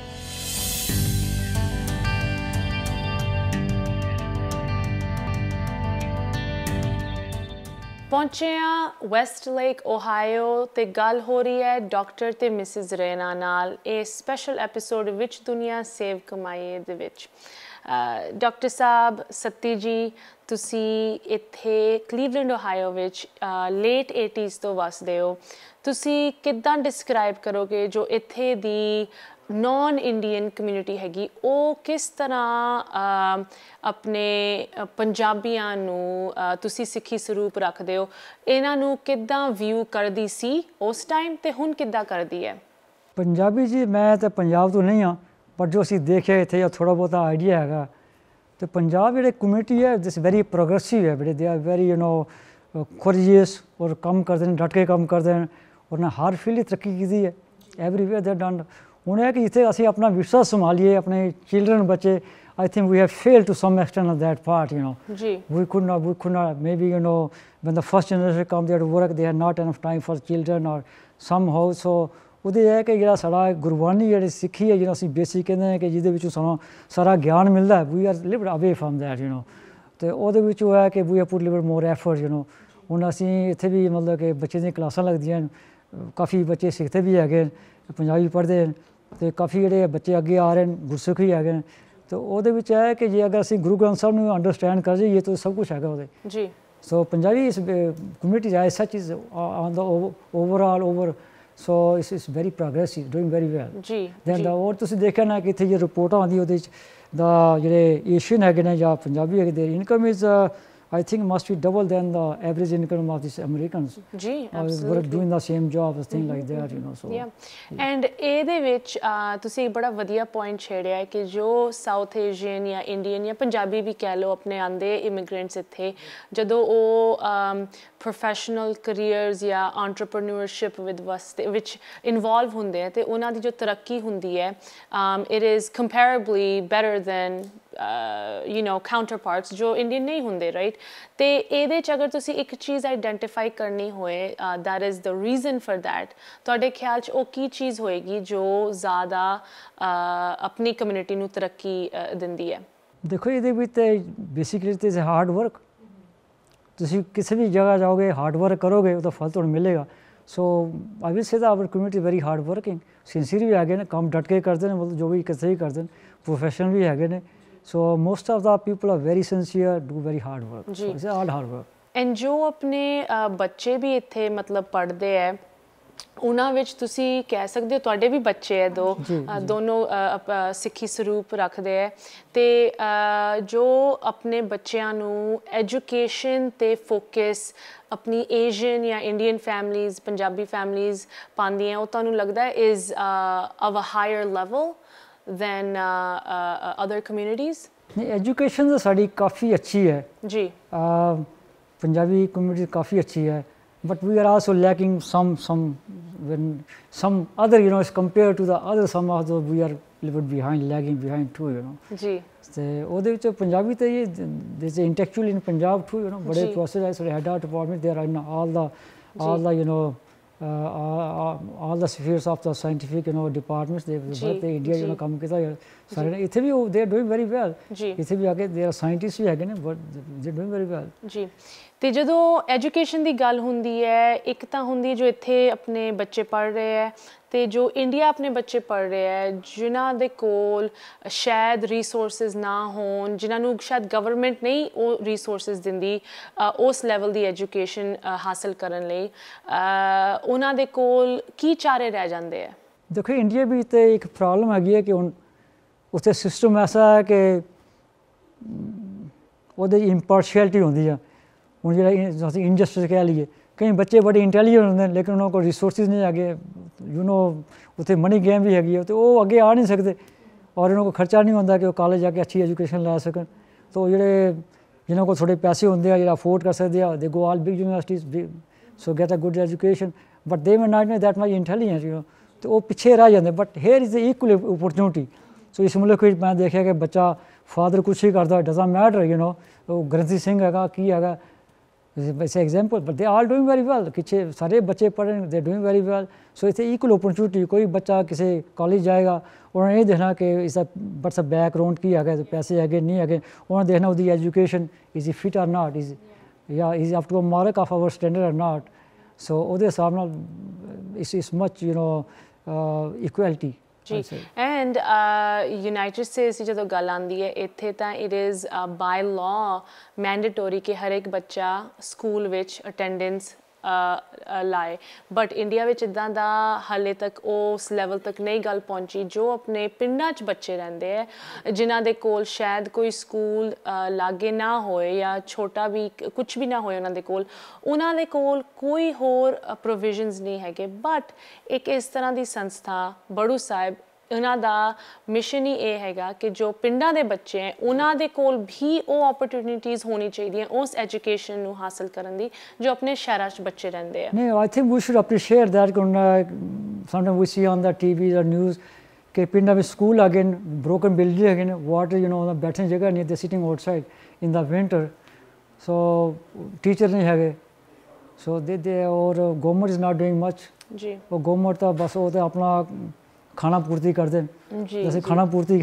ਪਹੁੰਚੇ ਹਾਂ ਵੈਸਟ ਲੇਕ ਓਹਾਇਓ ਤੇ ਗੱਲ ਹੋ ਰਹੀ ਹੈ ਡਾਕਟਰ ਤੇ ਮਿਸਿਸ ਰੇਨਾ ਨਾਲ ਇਹ ਸਪੈਸ਼ਲ ਐਪੀਸੋਡ ਵਿੱਚ ਦੁਨੀਆ ਸੇਵ ਕਮਾਈਏ ਦੇ ਵਿੱਚ। ਡਾਕਟਰ ਸਾਹਿਬ ਸੱਤੀ ਜੀ, ਤੁਸੀਂ ਇੱਥੇ ਕਲੀਵਲੈਂਡ ਓਹਾਇਓ ਵਿੱਚ ਲੇਟ ਏਟੀਜ਼ ਤੋਂ ਵਸਦੇ ਹੋ, ਤੁਸੀਂ ਕਿੱਦਾਂ ਡਿਸਕ੍ਰਾਈਬ ਕਰੋਗੇ ਜੋ ਇੱਥੇ ਦੀ ਨੌਨ ਇੰਡੀਅਨ ਕਮਿਊਨਿਟੀ ਹੈਗੀ ਉਹ ਕਿਸ ਤਰ੍ਹਾਂ ਆਪਣੇ ਪੰਜਾਬੀਆਂ ਨੂੰ ਤੁਸੀਂ ਸਿੱਖੀ ਸਰੂਪ ਰੱਖਦੇ ਹੋ, ਇਹਨਾਂ ਨੂੰ ਕਿੱਦਾਂ ਵਿਊ ਕਰਦੀ ਸੀ ਉਸ ਟਾਈਮ ਤੇ ਹੁਣ ਕਿੱਦਾਂ ਕਰਦੀ ਹੈ? ਪੰਜਾਬੀ ਜੀ ਮੈਂ ਤਾਂ ਪੰਜਾਬ ਤੋਂ ਨਹੀਂ ਹਾਂ, ਪਰ ਜੋ ਅਸੀਂ ਦੇਖਿਆ ਇੱਥੇ ਜਾਂ ਥੋੜ੍ਹਾ ਬਹੁਤਾ ਆਈਡੀਆ ਹੈਗਾ, ਤੇ ਪੰਜਾਬ ਜਿਹੜੇ ਕਮਿਊਨਿਟੀ ਹੈ ਦਿਸ ਵੈਰੀ ਪ੍ਰੋਗਰੈਸਿਵ ਹੈ, ਬੜੇ they are very, you know, curious ਔਰ ਕੰਮ ਕਰਦੇ ਨੇ, ਡਟ ਕੇ ਕੰਮ ਕਰਦੇ ਨੇ, ਉਹਨਾਂ ਹਰ ਫੀਲਡ ਤਰੱਕੀ ਕੀਤੀ ਹੈ, ਐਵਰੀਵੇਅਰ ਦੇ ਡਨ। ਹੁਣ ਇਹ ਕਿ ਇੱਥੇ ਅਸੀਂ ਆਪਣਾ ਵਿਰਸਾ ਸੰਭਾਲੀਏ, ਆਪਣੇ ਚਿਲਡਰਨ ਬੱਚੇ, I think we have failed to some extent on that part, you know. Ji. We could not, we could not, maybe, you know, when the first generation come there to work, they had not enough time for children or somehow, so ਉਹਦੇ ਇਹ ਕਿ ਜਿਹੜਾ ਸਾਡਾ ਗੁਰਬਾਣੀ ਜਿਹੜੀ ਸਿੱਖੀ ਹੈ, ਜਿਹੜਾ ਅਸੀਂ ਬੇਸਿਕ ਕਹਿੰਦੇ ਹਾਂ ਕਿ ਜਿਹਦੇ ਵਿੱਚੋਂ ਸਾਨੂੰ ਸਾਰਾ ਗਿਆਨ ਮਿਲਦਾ ਹੈ, we are lived away from that, you know. ਅਤੇ ਉਹਦੇ ਵਿੱਚ ਉਹ ਹੈ ਕਿ we are put lived more effort, you know. ਹੁਣ ਅਸੀਂ ਇੱਥੇ ਵੀ ਮਤਲਬ ਕਿ ਬੱਚੇ ਦੀਆਂ ਕਲਾਸਾਂ ਲੱਗਦੀਆਂ ਹਨ, ਕਾਫੀ ਬੱਚੇ ਸਿੱਖਦੇ ਵੀ ਹੈਗੇ, ਪੰਜਾਬੀ ਪੜ੍ਹਦੇ ਹਨ, ਅਤੇ ਕਾਫੀ ਜਿਹੜੇ ਬੱਚੇ ਅੱਗੇ ਆ ਰਹੇ ਨੇ ਗੁਰਸਿੱਖੀ ਹੈਗੇ ਨੇ। ਤੇ ਉਹਦੇ ਵਿੱਚ ਇਹ ਹੈ ਕਿ ਜੇ ਅਗਰ ਅਸੀਂ ਗੁਰੂ ਗ੍ਰੰਥ ਸਾਹਿਬ ਨੂੰ ਅੰਡਰਸਟੈਂਡ ਕਰ ਜਾਈਏ ਤਾਂ ਸਭ ਕੁਛ ਹੈਗਾ ਉਹਦੇ ਜੀ। So Punjabi is community as such is on the overall over, so is is very progressive, doing very well ਜੀ। ਦੈਨ ਦਾ ਹੋਰ ਤੁਸੀਂ ਦੇਖਿਆ ਨਾ ਕਿ ਇੱਥੇ ਜੇ ਰਿਪੋਰਟਾਂ ਆਉਂਦੀ ਉਹਦੇ 'ਚ ਦਾ ਜਿਹੜੇ ਏਸ਼ੀਅਨ ਹੈਗੇ ਨੇ ਜਾਂ ਪੰਜਾਬੀ ਹੈਗੇ, their income is I think must be double than the average income of these Americans. Ji, absolutely. Were doing the same job, thing like that, you know. So yeah, and ਇਹਦੇ ਵਿੱਚ ਤੁਸੀਂ ਬੜਾ ਵਧੀਆ point ਛੇੜਿਆ ਹੈ ਕਿ ਜੋ south Asian ਜਾਂ Indian ਜਾਂ ਪੰਜਾਬੀ ਵੀ ਕਹਿ ਲਓ ਆਪਣੇ ਆਉਂਦੇ ਇਮੀਗ੍ਰੈਂਟਸ ਇੱਥੇ, ਜਦੋਂ ਉਹ ਪ੍ਰੋਫੈਸ਼ਨਲ ਕਰੀਅਰਸ ਜਾਂ ਐਂਟਰਪ੍ਰੈਨਿਓਰਸ਼ਿਪ ਵਿਦ ਵਾਸਤੇ ਵਿੱਚ ਇਨਵੋਲਵ ਹੁੰਦੇ ਆ ਤੇ ਉਹਨਾਂ ਦੀ ਜੋ ਤਰੱਕੀ ਹੁੰਦੀ ਹੈ, it is comparably better than you know counterparts ਜੋ ਇੰਡੀਅਨ ਨਹੀਂ ਹੁੰਦੇ, ਰਾਈਟ? ਤੇ ਇਹਦੇ 'ਚ ਅਗਰ ਤੁਸੀਂ ਇੱਕ ਚੀਜ਼ ਆਈਡੈਂਟੀਫਾਈ ਕਰਨੀ ਹੋਏ, that is the reason for that, ਤੁਹਾਡੇ ਖਿਆਲ 'ਚ ਉਹ ਕੀ ਚੀਜ਼ ਹੋਏਗੀ ਜੋ ਜ਼ਿਆਦਾ ਆਪਣੀ ਕਮਿਊਨਿਟੀ ਨੂੰ ਤਰੱਕੀ ਦਿੰਦੀ ਹੈ? ਦੇਖੋ ਇਹਦੇ ਵਿੱਚ ਤੇ ਬੇਸਿਕਲੀ ਤੇ ਹਾਰਡ ਵਰਕ, ਤੁਸੀਂ ਕਿਸੇ ਵੀ ਜਗ੍ਹਾ ਜਾਓਗੇ ਹਾਰਡ ਵਰਕ ਕਰੋਗੇ ਉਹਦਾ ਫਲ ਤੁਹਾਨੂੰ ਮਿਲੇਗਾ। So I will say the our community very hard working, sincere ਵੀ ਹੈਗੇ ਨੇ, ਕੰਮ ਡਟ ਕੇ ਕਰਦੇ ਨੇ, ਮਤਲਬ ਜੋ ਵੀ ਕਿਸੇ ਹੀ ਕਰਦੇ ਨੇ, ਪ੍ਰੋਫੈਸ਼ਨਲ ਵੀ ਹੈਗੇ ਨੇ। So most of the people are very sincere, do very hard work, so it's all hard work. And ਜੋ ਆਪਣੇ ਬੱਚੇ ਵੀ ਇੱਥੇ ਮਤਲਬ ਪੜ੍ਹਦੇ ਹੈ ਉਹਨਾਂ ਵਿੱਚ ਤੁਸੀਂ ਕਹਿ ਸਕਦੇ ਹੋ ਤੁਹਾਡੇ ਵੀ ਬੱਚੇ ਹੈ ਦੋ, ਦੋਨੋਂ ਸਿੱਖੀ ਸਰੂਪ ਰੱਖਦੇ ਹੈ, ਅਤੇ ਜੋ ਆਪਣੇ ਬੱਚਿਆਂ ਨੂੰ ਐਜੂਕੇਸ਼ਨ 'ਤੇ ਫੋਕਸ ਆਪਣੀ ਏਸ਼ੀਅਨ ਜਾਂ ਇੰਡੀਅਨ ਫੈਮਲੀਜ਼, ਪੰਜਾਬੀ ਫੈਮਲੀਜ਼ ਪਾਉਂਦੀਆਂ, ਉਹ ਤੁਹਾਨੂੰ ਲੱਗਦਾ is of a higher level than other communities? ਨਹੀਂ, ਐਜੂਕੇਸ਼ਨ ਤਾਂ ਸਾਡੀ ਕਾਫੀ ਅੱਛੀ ਹੈ ਜੀ, ਪੰਜਾਬੀ ਕਮਿਊਨਿਟੀ ਕਾਫੀ ਅੱਛੀ ਹੈ, but we are also lacking some some when some other, you know, as compared to the other, some of those we are a little bit behind, lagging behind too, you know। ਜੀ, ਤੇ ਉਹਦੇ ਵਿੱਚ ਪੰਜਾਬੀ ਤੇ ਇਹ there's intellectual in Punjab too, you know, ਬੜੇ process ਹੈ, ਸਾਡੇ head department there are in all the all the you know uh, all the spheres of the scientific, you know, departments they they India you know ਕੰਮ ਕੀਤਾ ਸਾਰੇ, ਇੱਥੇ ਵੀ they are doing very well। ਜੀ, ਇੱਥੇ ਵੀ ਆ ਕੇ there are scientists ਵੀ ਹੈਗੇ ਨੇ, but they are doing very well। ਜੀ, ਅਤੇ ਜਦੋਂ ਐਜੂਕੇਸ਼ਨ ਦੀ ਗੱਲ ਹੁੰਦੀ ਹੈ, ਇੱਕ ਤਾਂ ਹੁੰਦੀ ਜੋ ਇੱਥੇ ਆਪਣੇ ਬੱਚੇ ਪੜ੍ਹ ਰਹੇ ਹੈ, ਅਤੇ ਜੋ ਇੰਡੀਆ ਆਪਣੇ ਬੱਚੇ ਪੜ੍ਹ ਰਹੇ ਹੈ, ਜਿਨ੍ਹਾਂ ਦੇ ਕੋਲ ਸ਼ਾਇਦ ਰਿਸੋਰਸਿਸ ਨਾ ਹੋਣ, ਜਿਨ੍ਹਾਂ ਨੂੰ ਸ਼ਾਇਦ ਗਵਰਨਮੈਂਟ ਨਹੀਂ ਉਹ ਰਿਸੋਰਸਿਸ ਦਿੰਦੀ ਉਸ ਲੈਵਲ ਦੀ ਐਜੂਕੇਸ਼ਨ ਹਾਸਲ ਕਰਨ ਲਈ, ਉਹਨਾਂ ਦੇ ਕੋਲ ਕੀ ਚਾਰੇ ਰਹਿ ਜਾਂਦੇ ਹੈ? ਦੇਖੋ ਇੰਡੀਆ ਵਿੱਚ ਤਾਂ ਇੱਕ ਪ੍ਰੋਬਲਮ ਹੈਗੀ ਹੈ ਕਿ ਹੁਣ ਉੱਥੇ ਸਿਸਟਮ ਐਸਾ ਹੈ ਕਿ ਉਹਦੇ ਇੰਪਾਰਸ਼ੀਅਲਿਟੀ ਹੁੰਦੀ ਆ। ਹੁਣ ਜਿਹੜਾ ਅਸੀਂ ਇੰਜਸਟਿਸ ਕਹਿ ਲਈਏ, ਕਈ ਬੱਚੇ ਬੜੇ ਇੰਟੈਲੀਜੈਂਟ ਹੁੰਦੇ ਨੇ ਲੇਕਿਨ ਉਹਨਾਂ ਕੋਲ ਰਿਸੋਰਸਿਸ ਨਹੀਂ ਹੈਗੇ, ਯੂ ਨੋ ਉੱਥੇ ਮਨੀ ਗੇਮ ਵੀ ਹੈਗੀ ਹੈ, ਅਤੇ ਉਹ ਅੱਗੇ ਆ ਨਹੀਂ ਸਕਦੇ, ਔਰ ਉਹਨਾਂ ਕੋਲ ਖਰਚਾ ਨਹੀਂ ਹੁੰਦਾ ਕਿ ਉਹ ਕਾਲਜ ਜਾ ਕੇ ਅੱਛੀ ਐਜੂਕੇਸ਼ਨ ਲੈ ਸਕਣ। ਤਾਂ ਜਿਹੜੇ ਜਿਨ੍ਹਾਂ ਕੋਲ ਥੋੜ੍ਹੇ ਪੈਸੇ ਹੁੰਦੇ ਆ, ਜਿਹੜਾ ਅਫੋਰਡ ਕਰ ਸਕਦੇ ਆ, they go all big universities so get a good education, but they may not that much intelligent, you know, ਅਤੇ ਉਹ ਪਿੱਛੇ ਰਹਿ ਜਾਂਦੇ। But here is equal opportunity. So ਇਸ ਮੁਲਕ ਵਿੱਚ ਮੈਂ ਦੇਖਿਆ ਕਿ ਬੱਚਾ ਫਾਦਰ ਕੁਛ ਹੀ ਕਰਦਾ, ਡਜ਼ਨਟ ਮੈਟਰ, ਯੂ ਨੋ, ਉਹ ਗ੍ਰੰਥੀ ਸਿੰਘ ਹੈਗਾ, ਕੀ ਹੈਗਾ, ਵੈਸੇ ਐਗਜ਼ਾਮਪਲ, ਬਟ ਦੇ ਆਲ ਡੂਇੰਗ ਵੈਰੀ ਵੈਲ, ਪਿੱਛੇ ਸਾਰੇ ਬੱਚੇ ਪੜ੍ਹਨ, ਦੇ ਡੂਇੰਗ ਵੈਰੀ ਵੈਲ। ਸੋ ਇੱਥੇ ਇਕੁਅਲ ਓਪਰਚੁਨਿਟੀ, ਕੋਈ ਬੱਚਾ ਕਿਸੇ ਕਾਲਜ ਜਾਏਗਾ, ਉਹਨਾਂ ਨੇ ਇਹ ਦੇਖਣਾ ਕਿ ਇਸਦਾ ਬਟਸ ਅ ਬੈਕਗਰਾਊਂਡ ਕੀ ਹੈਗਾ, ਪੈਸੇ ਹੈਗੇ ਨਹੀਂ ਹੈਗੇ, ਉਹਨਾਂ ਨੇ ਦੇਖਣਾ ਉਹਦੀ education is a fit or not, is ਜਾਂ is up to a mark of our standard or not. So ਉਹਦੇ ਹਿਸਾਬ ਨਾਲ is is much you know equality. ਜੀ, ਐਂਡ ਯੂਨਾਈਟਿਡ ਸਟੇਟਸ ਦੀ ਜਦੋਂ ਗੱਲ ਆਉਂਦੀ ਹੈ ਇੱਥੇ ਤਾਂ it is by law mandatory ਕਿ ਹਰ ਇੱਕ ਬੱਚਾ ਸਕੂਲ ਵਿੱਚ ਅਟੈਂਡੈਂਸ ਲਾਏ, ਬਟ ਇੰਡੀਆ ਵਿੱਚ ਇੱਦਾਂ ਦਾ ਹਾਲੇ ਤੱਕ ਉਸ ਲੈਵਲ ਤੱਕ ਨਹੀਂ ਗੱਲ ਪਹੁੰਚੀ। ਜੋ ਆਪਣੇ ਪਿੰਡਾਂ 'ਚ ਬੱਚੇ ਰਹਿੰਦੇ ਹੈ, ਜਿਨ੍ਹਾਂ ਦੇ ਕੋਲ ਸ਼ਾਇਦ ਕੋਈ ਸਕੂਲ ਲਾਗੇ ਨਾ ਹੋਏ ਜਾਂ ਛੋਟਾ ਵੀ ਕੁਛ ਵੀ ਨਾ ਹੋਏ ਉਹਨਾਂ ਦੇ ਕੋਲ, ਉਹਨਾਂ ਦੇ ਕੋਲ ਕੋਈ ਹੋਰ ਪ੍ਰੋਵੀਜ਼ਨਸ ਨਹੀਂ ਹੈਗੇ। ਬਟ ਇੱਕ ਇਸ ਤਰ੍ਹਾਂ ਦੀ ਸੰਸਥਾ ਬੜੂ ਸਾਹਿਬ, ਉਹਨਾਂ ਦਾ ਮਿਸ਼ਨ ਹੀ ਇਹ ਹੈਗਾ ਕਿ ਜੋ ਪਿੰਡਾਂ ਦੇ ਬੱਚੇ ਹੈ ਉਹਨਾਂ ਦੇ ਕੋਲ ਵੀ ਉਹ ਓਪਰਚੁਨਿਟੀਜ਼ ਹੋਣੀ ਚਾਹੀਦੀਆਂ ਉਸ ਐਜੂਕੇਸ਼ਨ ਨੂੰ ਹਾਸਲ ਕਰਨ ਦੀ ਜੋ ਆਪਣੇ ਸ਼ਹਿਰਾਂ 'ਚ ਬੱਚੇ ਰਹਿੰਦੇ ਆ। ਨਹੀਂ, I think we should appreciate that ਕਿ sometime we see on the TV or news ਕਿ ਪਿੰਡਾਂ ਵਿੱਚ ਸਕੂਲ ਹੈਗੇ ਨੇ, ਬ੍ਰੋਕਨ ਬਿਲਡਿੰਗ ਹੈਗੇ ਨੇ, ਵਾਟਰ ਯੂ ਨੋ ਬੈਠਣ ਜਗ੍ਹਾ ਨਹੀਂ, they sitting outside in the winter, so teacher ਨਹੀਂ ਹੈਗੇ, so they they or government is not doing much. ਜੀ, ਉਹ ਗੌਰਮੈਂਟ ਤਾਂ ਬਸ ਉਹ ਤਾਂ ਆਪਣਾ ਖਾਣਾ ਪੂਰਤੀ ਕਰਦੇ ਨੇ, ਜੈਸੇ ਖਾਣਾ ਪੂਰਤੀ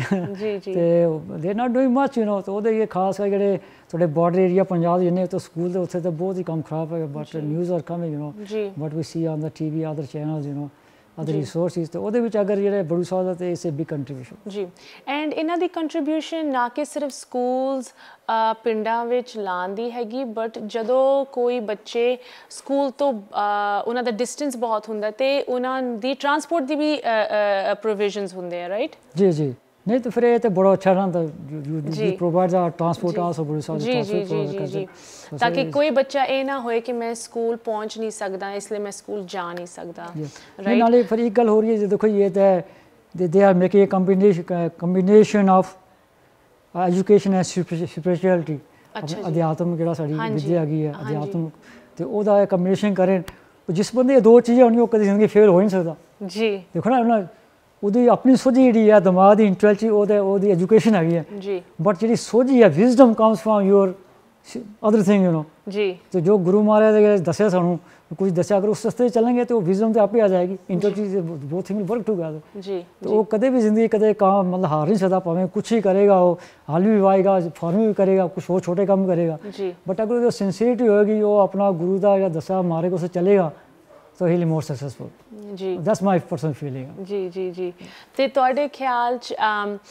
ਅਤੇ they not doing much, you know. ਤਾਂ ਉਹਦੇ ਇਹ ਖਾਸ ਕਰ ਜਿਹੜੇ ਤੁਹਾਡੇ ਬਾਰਡਰ ਏਰੀਆ ਪੰਜਾਬ ਜਿੰਨੇ ਤਾਂ ਸਕੂਲ ਦੇ ਉੱਥੇ ਤਾਂ ਬਹੁਤ ਹੀ ਕੰਮ ਖਰਾਬ ਹੈਗਾ, but news are coming, you know, but we see on the TV other channels, you know, other resources, ਅਤੇ ਉਹਦੇ ਵਿੱਚ ਅਗਰ ਜਿਹੜੇ ਬੜੂ ਸਾਹਿਬ ਦਾ ਅਤੇ ਇਸ ਬਿਗ ਕੰਟਰੀਬਿਊਸ਼ਨ। ਜੀ, ਐਂਡ ਇਹਨਾਂ ਦੀ ਕੰਟਰੀਬਿਊਸ਼ਨ ਨਾ ਕਿ ਸਿਰਫ ਸਕੂਲਸ ਪਿੰਡਾਂ ਵਿੱਚ ਲਾਉਣ ਦੀ ਹੈਗੀ, ਬਟ ਜਦੋਂ ਕੋਈ ਬੱਚੇ ਸਕੂਲ ਤੋਂ ਉਹਨਾਂ ਦਾ ਡਿਸਟੈਂਸ ਬਹੁਤ ਹੁੰਦਾ ਅਤੇ ਉਹਨਾਂ ਦੀ ਟਰਾਂਸਪੋਰਟ ਦੀ ਵੀ ਪ੍ਰੋਵੀਜ਼ਨਸ ਹੁੰਦੇ ਆ, ਰਾਈਟ? ਜੀ ਜੀ, ਨਹੀਂ ਤਾਂ ਫਿਰ ਇਹ ਤਾਂ ਬੜਾ ਅੱਛਾ ਰਹਿੰਦਾ, ਪ੍ਰੋਵਾਈਡ ਦਾ ਟਰਾਂਸਪੋਰਟ ਆਲਸੋ ਬੜੀ ਸਾਰੀ ਜੀ ਜੀ ਜੀ ਜੀ ਜੀ ਤਾਂ ਕਿ ਕੋਈ ਬੱਚਾ ਇਹ ਨਾ ਹੋਏ ਕਿ ਮੈਂ ਸਕੂਲ ਪਹੁੰਚ ਨਹੀਂ ਸਕਦਾ, ਇਸ ਲਈ ਮੈਂ ਸਕੂਲ ਜਾ ਨਹੀਂ ਸਕਦਾ, ਰਾਈਟ? ਨਾਲੇ ਫਿਰ ਇੱਕ ਗੱਲ ਹੋ ਰਹੀ ਹੈ, ਦੇਖੋ ਇਹ ਤਾਂ they are making a combination combination of education and spirituality, ਅਧਿਆਤਮ ਜਿਹੜਾ ਸਾਡੀ ਵਿਦਿਆ ਹੈਗੀ ਹੈ ਅਧਿਆਤਮ, ਅਤੇ ਉਹਦਾ ਕੰਬੀਨੇਸ਼ਨ ਕਰੇ, ਜਿਸ ਬੰਦੇ ਇਹ ਦੋ ਚੀਜ਼ਾਂ ਹੋਣਗੀਆਂ ਉਹ ਕਦੇ ਜ਼ਿੰਦਗੀ ਫੇਲ ਹੋ ਨਹੀਂ ਸਕਦਾ। ਜੀ, ਦੇਖੋ ਨਾ ਉਹਨਾਂ ਉਹਦੀ ਆਪਣੀ ਸੋਝੀ ਜਿਹੜੀ ਹੈ ਦਿਮਾਗ ਦੀ ਇੰਟੈਲੈਕਚੁਅਲ ਉਹਦੇ ਉਹਦੀ ਐਜੂਕੇਸ਼ਨ ਹੈਗੀ ਹੈ, ਜੀ, ਬਟ ਜਿਹੜੀ ਸੋਝੀ ਹੈ wisdom comes from your other thing, you know. ਜੀ, ਅਤੇ ਜੋ ਗੁਰੂ ਮਹਾਰਾਜ ਦੇ ਦੱਸਿਆ ਸਾਨੂੰ कुछ दसिया अगर उस रस्ते चलेंगे तो विजडम तो आप ही आ जाएगी इंटर चीज वो थिंग वर्क टुगेदर जी तो वो कदे भी जिंदगी कदे काम मतलब हार नहीं सकता भावें कुछ ही करेगा वो हाल भी वाएगा फॉर्म भी करेगा कुछ और छोटे काम करेगा बट अगर जो सिंसियरिटी होगी वो अपना गुरु का या दसा मारे को से चलेगा तो ही मोर सक्सेसफुल जी दैट्स माय पर्सनल फीलिंग जी जी जी ते तुहाडे ख्याल च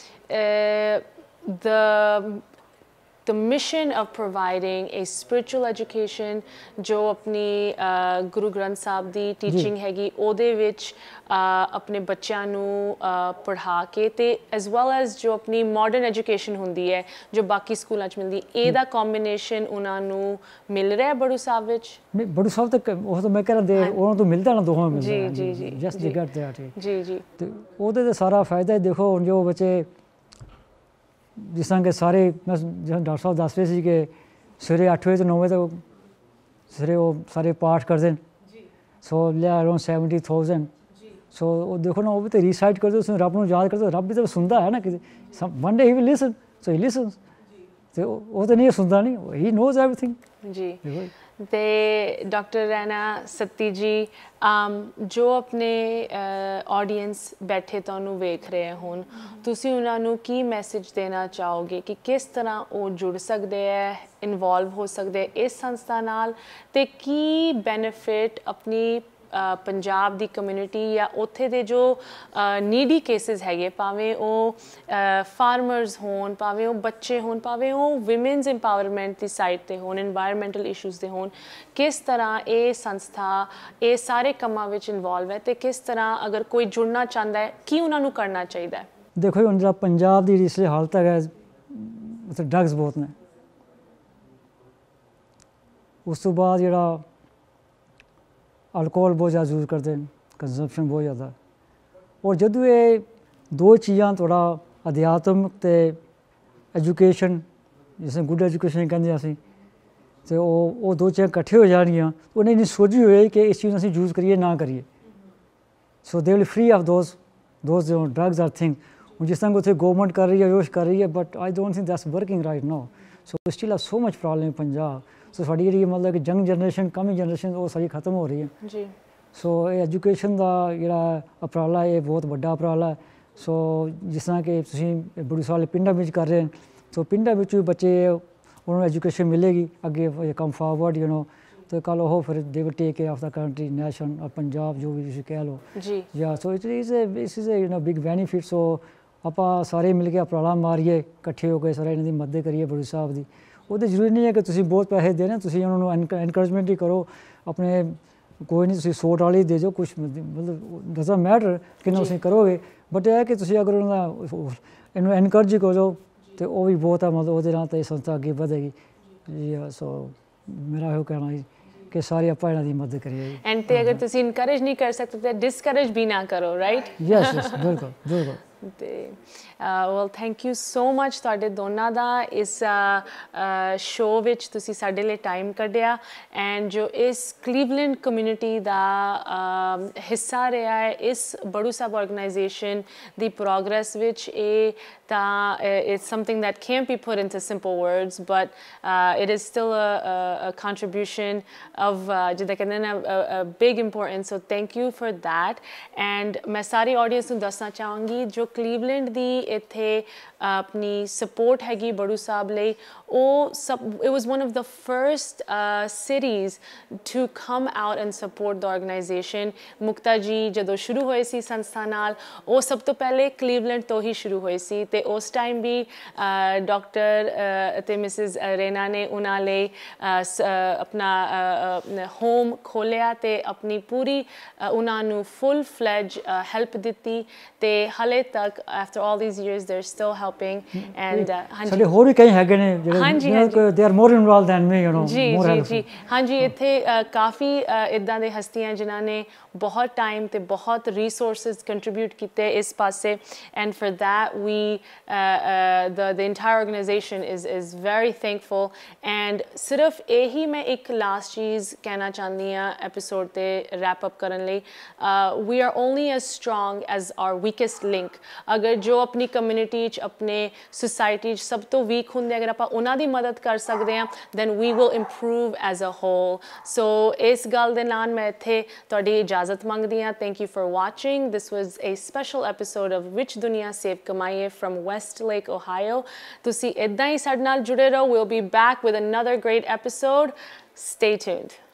the the mission of providing a spiritual education जो अपनी गुरु ग्रंथ साहब ਦੀ ਟੀਚਿੰਗ ਹੈਗੀ ਉਹਦੇ ਵਿੱਚ ਆਪਣੇ ਬੱਚਿਆਂ ਨੂੰ ਪੜ੍ਹਾ ਕੇ ਤੇ as well as ਜੋ ਆਪਣੀ ਮਾਡਰਨ ਐਜੂਕੇਸ਼ਨ ਹੁੰਦੀ ਹੈ ਜੋ ਬਾਕੀ ਸਕੂਲਾਂ 'ਚ ਮਿਲਦੀ ਇਹਦਾ ਕੰਬੀਨੇਸ਼ਨ ਉਹਨਾਂ ਨੂੰ ਮਿਲ ਰਿਹਾ ਬੜੂ ਸਾਹਿਬ ਵਿੱਚ ਨਹੀਂ ਬੜੂ ਸਾਹਿਬ ਤੱਕ ਉਹ ਤਾਂ ਮੈਂ ਕਹਿ ਰਿਹਾ ਦੇ ਉਹਨਾਂ ਤੋਂ ਮਿਲਦਾ ਨਾ ਦੋਹਾਂ ਮਿਲਦਾ ਜੀ ਜੀ ਜੀ ਜਸਟ ਦੇ ਗੈਟ ਦੈਟ ਜੀ ਜੀ ਤੇ ਉਹਦੇ ਤੇ ਸਾਰਾ ਫਾਇਦਾ ਦੇਖੋ ਹੁਣ ਜੋ ਬੱਚੇ ਜਿਸ ਤਰ੍ਹਾਂ ਕਿ ਸਾਰੇ ਮੈਂ ਜਿਹੜਾ ਡਾਕਟਰ ਸਾਹਿਬ ਦੱਸ ਰਹੇ ਸੀ ਕਿ ਸਵੇਰੇ ਅੱਠ ਵਜੇ ਤੋਂ ਨੌ ਵਜੇ ਤੱਕ ਸਵੇਰੇ ਉਹ ਸਾਰੇ ਪਾਠ ਕਰਦੇ ਨੇ ਸੋ ਲਿਆ ਅਰਾਊਂਡ ਸੈਵਨਟੀ ਥਾਊਜ਼ੈਂਡ ਸੋ ਉਹ ਦੇਖੋ ਨਾ ਉਹ ਵੀ ਤਾਂ ਰੀਸਾਈਟ ਕਰਦੇ ਉਸ ਰੱਬ ਨੂੰ ਯਾਦ ਕਰਦੇ ਰੱਬ ਵੀ ਤਾਂ ਸੁਣਦਾ ਹੈ ਨਾ ਕਿ one day he will listen so he listens ਤੇ ਉਹ ਤਾਂ ਨਹੀਂ ਸੁਣਦਾ ਨਹੀਂ ਹੀ ਨੋਜ਼ ਐਵਰੀਥਿੰਗ ਜੀ ਤੇ ਡਾਕਟਰ ਰੈਨਾ ਸੱਤੀ ਜੀ ਜੋ ਆਪਣੇ ਆਡੀਅנס ਬੈਠੇ ਤੁਹਾਨੂੰ ਵੇਖ ਰਹੇ ਹੋਣ ਤੁਸੀਂ ਉਹਨਾਂ ਨੂੰ ਕੀ ਮੈਸੇਜ ਦੇਣਾ ਚਾਹੋਗੇ ਕਿ ਕਿਸ ਤਰ੍ਹਾਂ ਉਹ ਜੁੜ ਸਕਦੇ ਹੈ ਇਨਵੋਲਵ ਹੋ ਸਕਦੇ ਇਸ ਸੰਸਥਾ ਨਾਲ ਤੇ ਕੀ ਬੈਨੀਫਿਟ ਆਪਣੀ ਪੰਜਾਬ ਦੀ ਕਮਿਊਨਿਟੀ ਜਾਂ ਉੱਥੇ ਦੇ ਜੋ ਨੀਡੀ ਕੇਸਿਸ ਹੈਗੇ ਭਾਵੇਂ ਉਹ ਫਾਰਮਰਸ ਹੋਣ ਭਾਵੇਂ ਉਹ ਬੱਚੇ ਹੋਣ ਭਾਵੇਂ ਉਹ ਵਿਮਨਸ ਇੰਪਾਵਰਮੈਂਟ ਦੀ ਸਾਈਡ 'ਤੇ ਹੋਣ ਇਨਵਾਇਰਮੈਂਟਲ ਇਸ਼ੂਜ਼ ਦੇ ਹੋਣ ਕਿਸ ਤਰ੍ਹਾਂ ਇਹ ਸੰਸਥਾ ਇਹ ਸਾਰੇ ਕੰਮਾਂ ਵਿੱਚ ਇਨਵੋਲਵ ਹੈ ਅਤੇ ਕਿਸ ਤਰ੍ਹਾਂ ਅਗਰ ਕੋਈ ਜੁੜਨਾ ਚਾਹੁੰਦਾ ਹੈ ਕੀ ਉਹਨਾਂ ਨੂੰ ਕਰਨਾ ਚਾਹੀਦਾ ਹੈ ਦੇਖੋ ਹੁਣ ਜਿਹੜਾ ਪੰਜਾਬ ਦੀ ਇਸ ਹਾਲਤ ਹੈਗਾ ਉੱਥੇ ਡਰੱਗਸ ਬਹੁਤ ਨੇ ਉਸ ਤੋਂ ਬਾਅਦ ਜਿਹੜਾ ਅਲਕੋਹਲ ਬਹੁਤ ਜ਼ਿਆਦਾ ਯੂਜ਼ ਕਰਦੇ ਨੇ ਕੰਜ਼ੰਪਸ਼ਨ ਬਹੁਤ ਜ਼ਿਆਦਾ ਔਰ ਜਦੋਂ ਇਹ ਦੋ ਚੀਜ਼ਾਂ ਥੋੜ੍ਹਾ ਅਧਿਆਤਮ ਅਤੇ ਐਜੂਕੇਸ਼ਨ ਜਿਸ ਗੁੱਡ ਐਜੂਕੇਸ਼ਨ ਕਹਿੰਦੇ ਅਸੀਂ ਅਤੇ ਉਹ ਉਹ ਦੋ ਚੀਜ਼ਾਂ ਇਕੱਠੇ ਹੋ ਜਾਣਗੀਆਂ ਉਹਨੇ ਇੰਨੀ ਸੋਝੀ ਹੋਈ ਕਿ ਇਸ ਚੀਜ਼ ਨੂੰ ਅਸੀਂ ਯੂਜ਼ ਕਰੀਏ ਨਾ ਕਰੀਏ so they will free of those those drugs or thing ਹੁਣ ਜਿਸ ਤਰ੍ਹਾਂ ਉੱਥੇ ਗੌਰਮੈਂਟ ਕਰ ਰਹੀ ਹੈ ਯੋਸ਼ ਕਰ ਰਹੀ ਹੈ but I don't think that's working right now so still have so much problem Punjab so ਸਾਡੀ ਜਿਹੜੀ ਮਤਲਬ ਕਿ ਯੰਗ ਜਨਰੇਸ਼ਨ ਕਮਿੰਗ ਜਨਰੇਸ਼ਨ ਉਹ ਸਾਰੀ ਖਤਮ ਹੋ ਰਹੀ ਹੈ ਜੀ ਸੋ ਇਹ ਐਜੂਕੇਸ਼ਨ ਦਾ ਜਿਹੜਾ ਉਪਰਾਲਾ ਇਹ ਬਹੁਤ ਵੱਡਾ ਉਪਰਾਲਾ ਸੋ ਜਿਸ ਤਰ੍ਹਾਂ ਕਿ ਤੁਸੀਂ ਬੜੀ ਸਾਰੇ ਪਿੰਡਾਂ ਵਿੱਚ ਕਰ ਰਹੇ ਸੋ ਪਿੰਡਾਂ ਵਿੱਚ ਵੀ ਬੱਚੇ ਉਹਨਾਂ ਨੂੰ ਐਜੂਕੇਸ਼ਨ ਮਿਲੇਗੀ ਅੱਗੇ ਕਮ ਫਾਰਵਰਡ ਯੂ ਨੋ ਅਤੇ ਕੱਲ੍ਹ ਉਹ ਫਿਰ they will take care of the country nation Punjab ਜੋ ਵੀ ਤੁਸੀਂ ਕਹਿ ਲਓ ਜੀ ਜਾਂ so it is is is you know big benefit so ਆਪਾਂ ਸਾਰੇ ਮਿਲ ਕੇ ਉਪਰਾਲਾ ਮਾਰੀਏ ਇਕੱਠੇ ਹੋ ਕੇ ਸਾਰੇ ਇਹਨਾਂ ਦੀ ਮਦਦ ਕਰੀਏ ਬੜੀ ਸਾਹਿਬ ਦੀ ਉਹਦੇ ਜ਼ਰੂਰੀ ਨਹੀਂ ਹੈ ਕਿ ਤੁਸੀਂ ਬਹੁਤ ਪੈਸੇ ਦੇਣੇ ਤੁਸੀਂ ਉਹਨਾਂ ਨੂੰ ਐਨਕਰੇਜਮੈਂਟ ਹੀ ਕਰੋ ਆਪਣੇ ਕੋਈ ਨਹੀਂ ਤੁਸੀਂ ਸੌ ਡਾਲਰ ਦੇ ਦਿਓ ਕੁਛ ਮਤਲਬ ਡਜ਼ਨਟ ਮੈਟਰ ਕਿੰਨਾ ਤੁਸੀਂ ਕਰੋਗੇ ਬਟ ਇਹ ਹੈ ਕਿ ਤੁਸੀਂ ਅਗਰ ਉਹਨਾਂ ਦਾ ਇਹਨੂੰ ਐਨਕਰੇਜ ਕਰੋ ਅਤੇ ਉਹ ਵੀ ਬਹੁਤ ਹੈ ਮਤਲਬ ਉਹਦੇ ਨਾਲ ਤਾਂ ਇਹ ਸੰਸਥਾ ਅੱਗੇ ਵਧੇਗੀ ਜੀ ਸੋ ਮੇਰਾ ਇਹੋ ਕਹਿਣਾ ਜੀ ਕਿ ਸਾਰੇ ਆਪਾਂ ਇਹਨਾਂ ਦੀ ਮਦਦ ਕਰੀਏ ਐਂਡ ਤੇ ਅਗਰ ਤੁਸੀਂ ਇਨਕਰੇਜ ਨਹੀਂ ਕਰ ਸਕਦੇ ਤਾਂ ਡਿਸਕਰੇਜ ਵੀ ਨਾ ਕਰੋ ਰਾਈਟ ਯੈਸ ਯੈਸ ਬਿਲਕੁਲ ਬਿਲਕੁਲ ਤੇ well thank you so much ਤੁਹਾਡੇ ਦੋਨਾਂ ਦਾ ਇਸ ਸ਼ੋਅ ਵਿੱਚ ਤੁਸੀਂ ਸਾਡੇ ਲਈ ਟਾਈਮ ਕੱਢਿਆ ਐਂਡ ਜੋ ਇਸ ਕਲੀਵਲੈਂਡ ਕਮਿਊਨਿਟੀ ਦਾ ਹਿੱਸਾ ਰਿਹਾ ਹੈ ਇਸ ਬੜੂ ਸਾਹਿਬ ਆਰਗੇਨਾਈਜੇਸ਼ਨ ਦੀ ਪ੍ਰੋਗਰੈਸ ਵਿੱਚ ਇਹ ਤਾਂ it's something that can't be put into simple words but it is still a contribution of ਜਿੱਦਾਂ ਕਹਿੰਦੇ ਨੇ big importance so thank you for that and ਮੈਂ ਸਾਰੀ ਆਡੀਅנס ਨੂੰ ਦੱਸਣਾ ਚਾਹਾਂਗੀ ਜੋ ਕਲੀਵਲੈਂਡ ਦੀ ਇੱਥੇ ਆਪਣੀ ਸਪੋਰਟ ਹੈਗੀ ਬੜੂ ਸਾਹਿਬ ਲਈ ਉਹ ਸਭ it was one of the first cities to come out and support the organization Mukta ji ਜਦੋਂ ਸ਼ੁਰੂ ਹੋਏ ਸੀ ਸੰਸਥਾ ਨਾਲ ਉਹ ਸਭ ਤੋਂ ਪਹਿਲੇ ਕਲੀਵਲੈਂਡ ਤੋਂ ਹੀ ਸ਼ੁਰੂ ਹੋਏ ਸੀ ਅਤੇ ਉਸ ਟਾਈਮ ਵੀ ਡਾਕਟਰ ਅਤੇ ਮਿਸਿਸ ਰੇਨਾ ਨੇ ਉਹਨਾਂ ਲਈ ਆਪਣਾ ਹੋਮ ਖੋਲ੍ਹਿਆ ਅਤੇ ਆਪਣੀ ਪੂਰੀ ਉਹਨਾਂ ਨੂੰ ਫੁੱਲ ਫਲੈਜ ਹੈਲਪ ਦਿੱਤੀ ਅਤੇ ਹਾਲੇ ਤੱਕ after all these years they are still helping and ਸਾਡੇ ਹੋਰ ਵੀ ਕਈ ਹੈਗੇ ਨੇ ਹਾਂਜੀ they are more involved than me you know ਜੀ ਜੀ ਜੀ ਹਾਂਜੀ ਇੱਥੇ ਕਾਫੀ ਇੱਦਾਂ ਦੇ ਹਸਤੀਆਂ ਜਿਨ੍ਹਾਂ ਨੇ ਬਹੁਤ ਟਾਈਮ ਅਤੇ ਬਹੁਤ ਰਿਸੋਰਸਿਸ ਕੰਟਰੀਬਿਊਟ ਕੀਤੇ ਇਸ ਪਾਸੇ and for that we the the entire organization is is very thankful and ਸਿਰਫ ਇਹੀ ਮੈਂ ਇੱਕ ਲਾਸਟ ਚੀਜ਼ ਕਹਿਣਾ ਚਾਹੁੰਦੀ ਹਾਂ ਐਪੀਸੋਡ 'ਤੇ ਰੈਪ ਅਪ ਕਰਨ ਲਈ we are only as strong as our weakest link ਅਗਰ ਜੋ ਆਪਣੀ ਕਮਿਊਨਿਟੀ 'ਚ ਆਪਣੇ ਸੁਸਾਇਟੀ 'ਚ ਸਭ ਤੋਂ ਵੀਕ ਹੁੰਦੇ ਅਗਰ ਆਪਾਂ ਉਹਨਾਂ ਉਹਨਾਂ ਦੀ ਮਦਦ ਕਰ ਸਕਦੇ ਹਾਂ, then we will improve as a whole. So ਇਸ ਗੱਲ ਦੇ ਨਾਲ ਮੈਂ ਇੱਥੇ ਤੁਹਾਡੀ ਇਜਾਜ਼ਤ ਮੰਗਦੀ ਹਾਂ. Thank you for watching. This was a special episode of Which Duniya Save Kamaye from Westlake, Ohio. ਤੁਸੀਂ ਇੱਦਾਂ ਹੀ ਸਾਡੇ ਨਾਲ ਜੁੜੇ ਰਹੋ. We'll be back with another great episode. Stay tuned.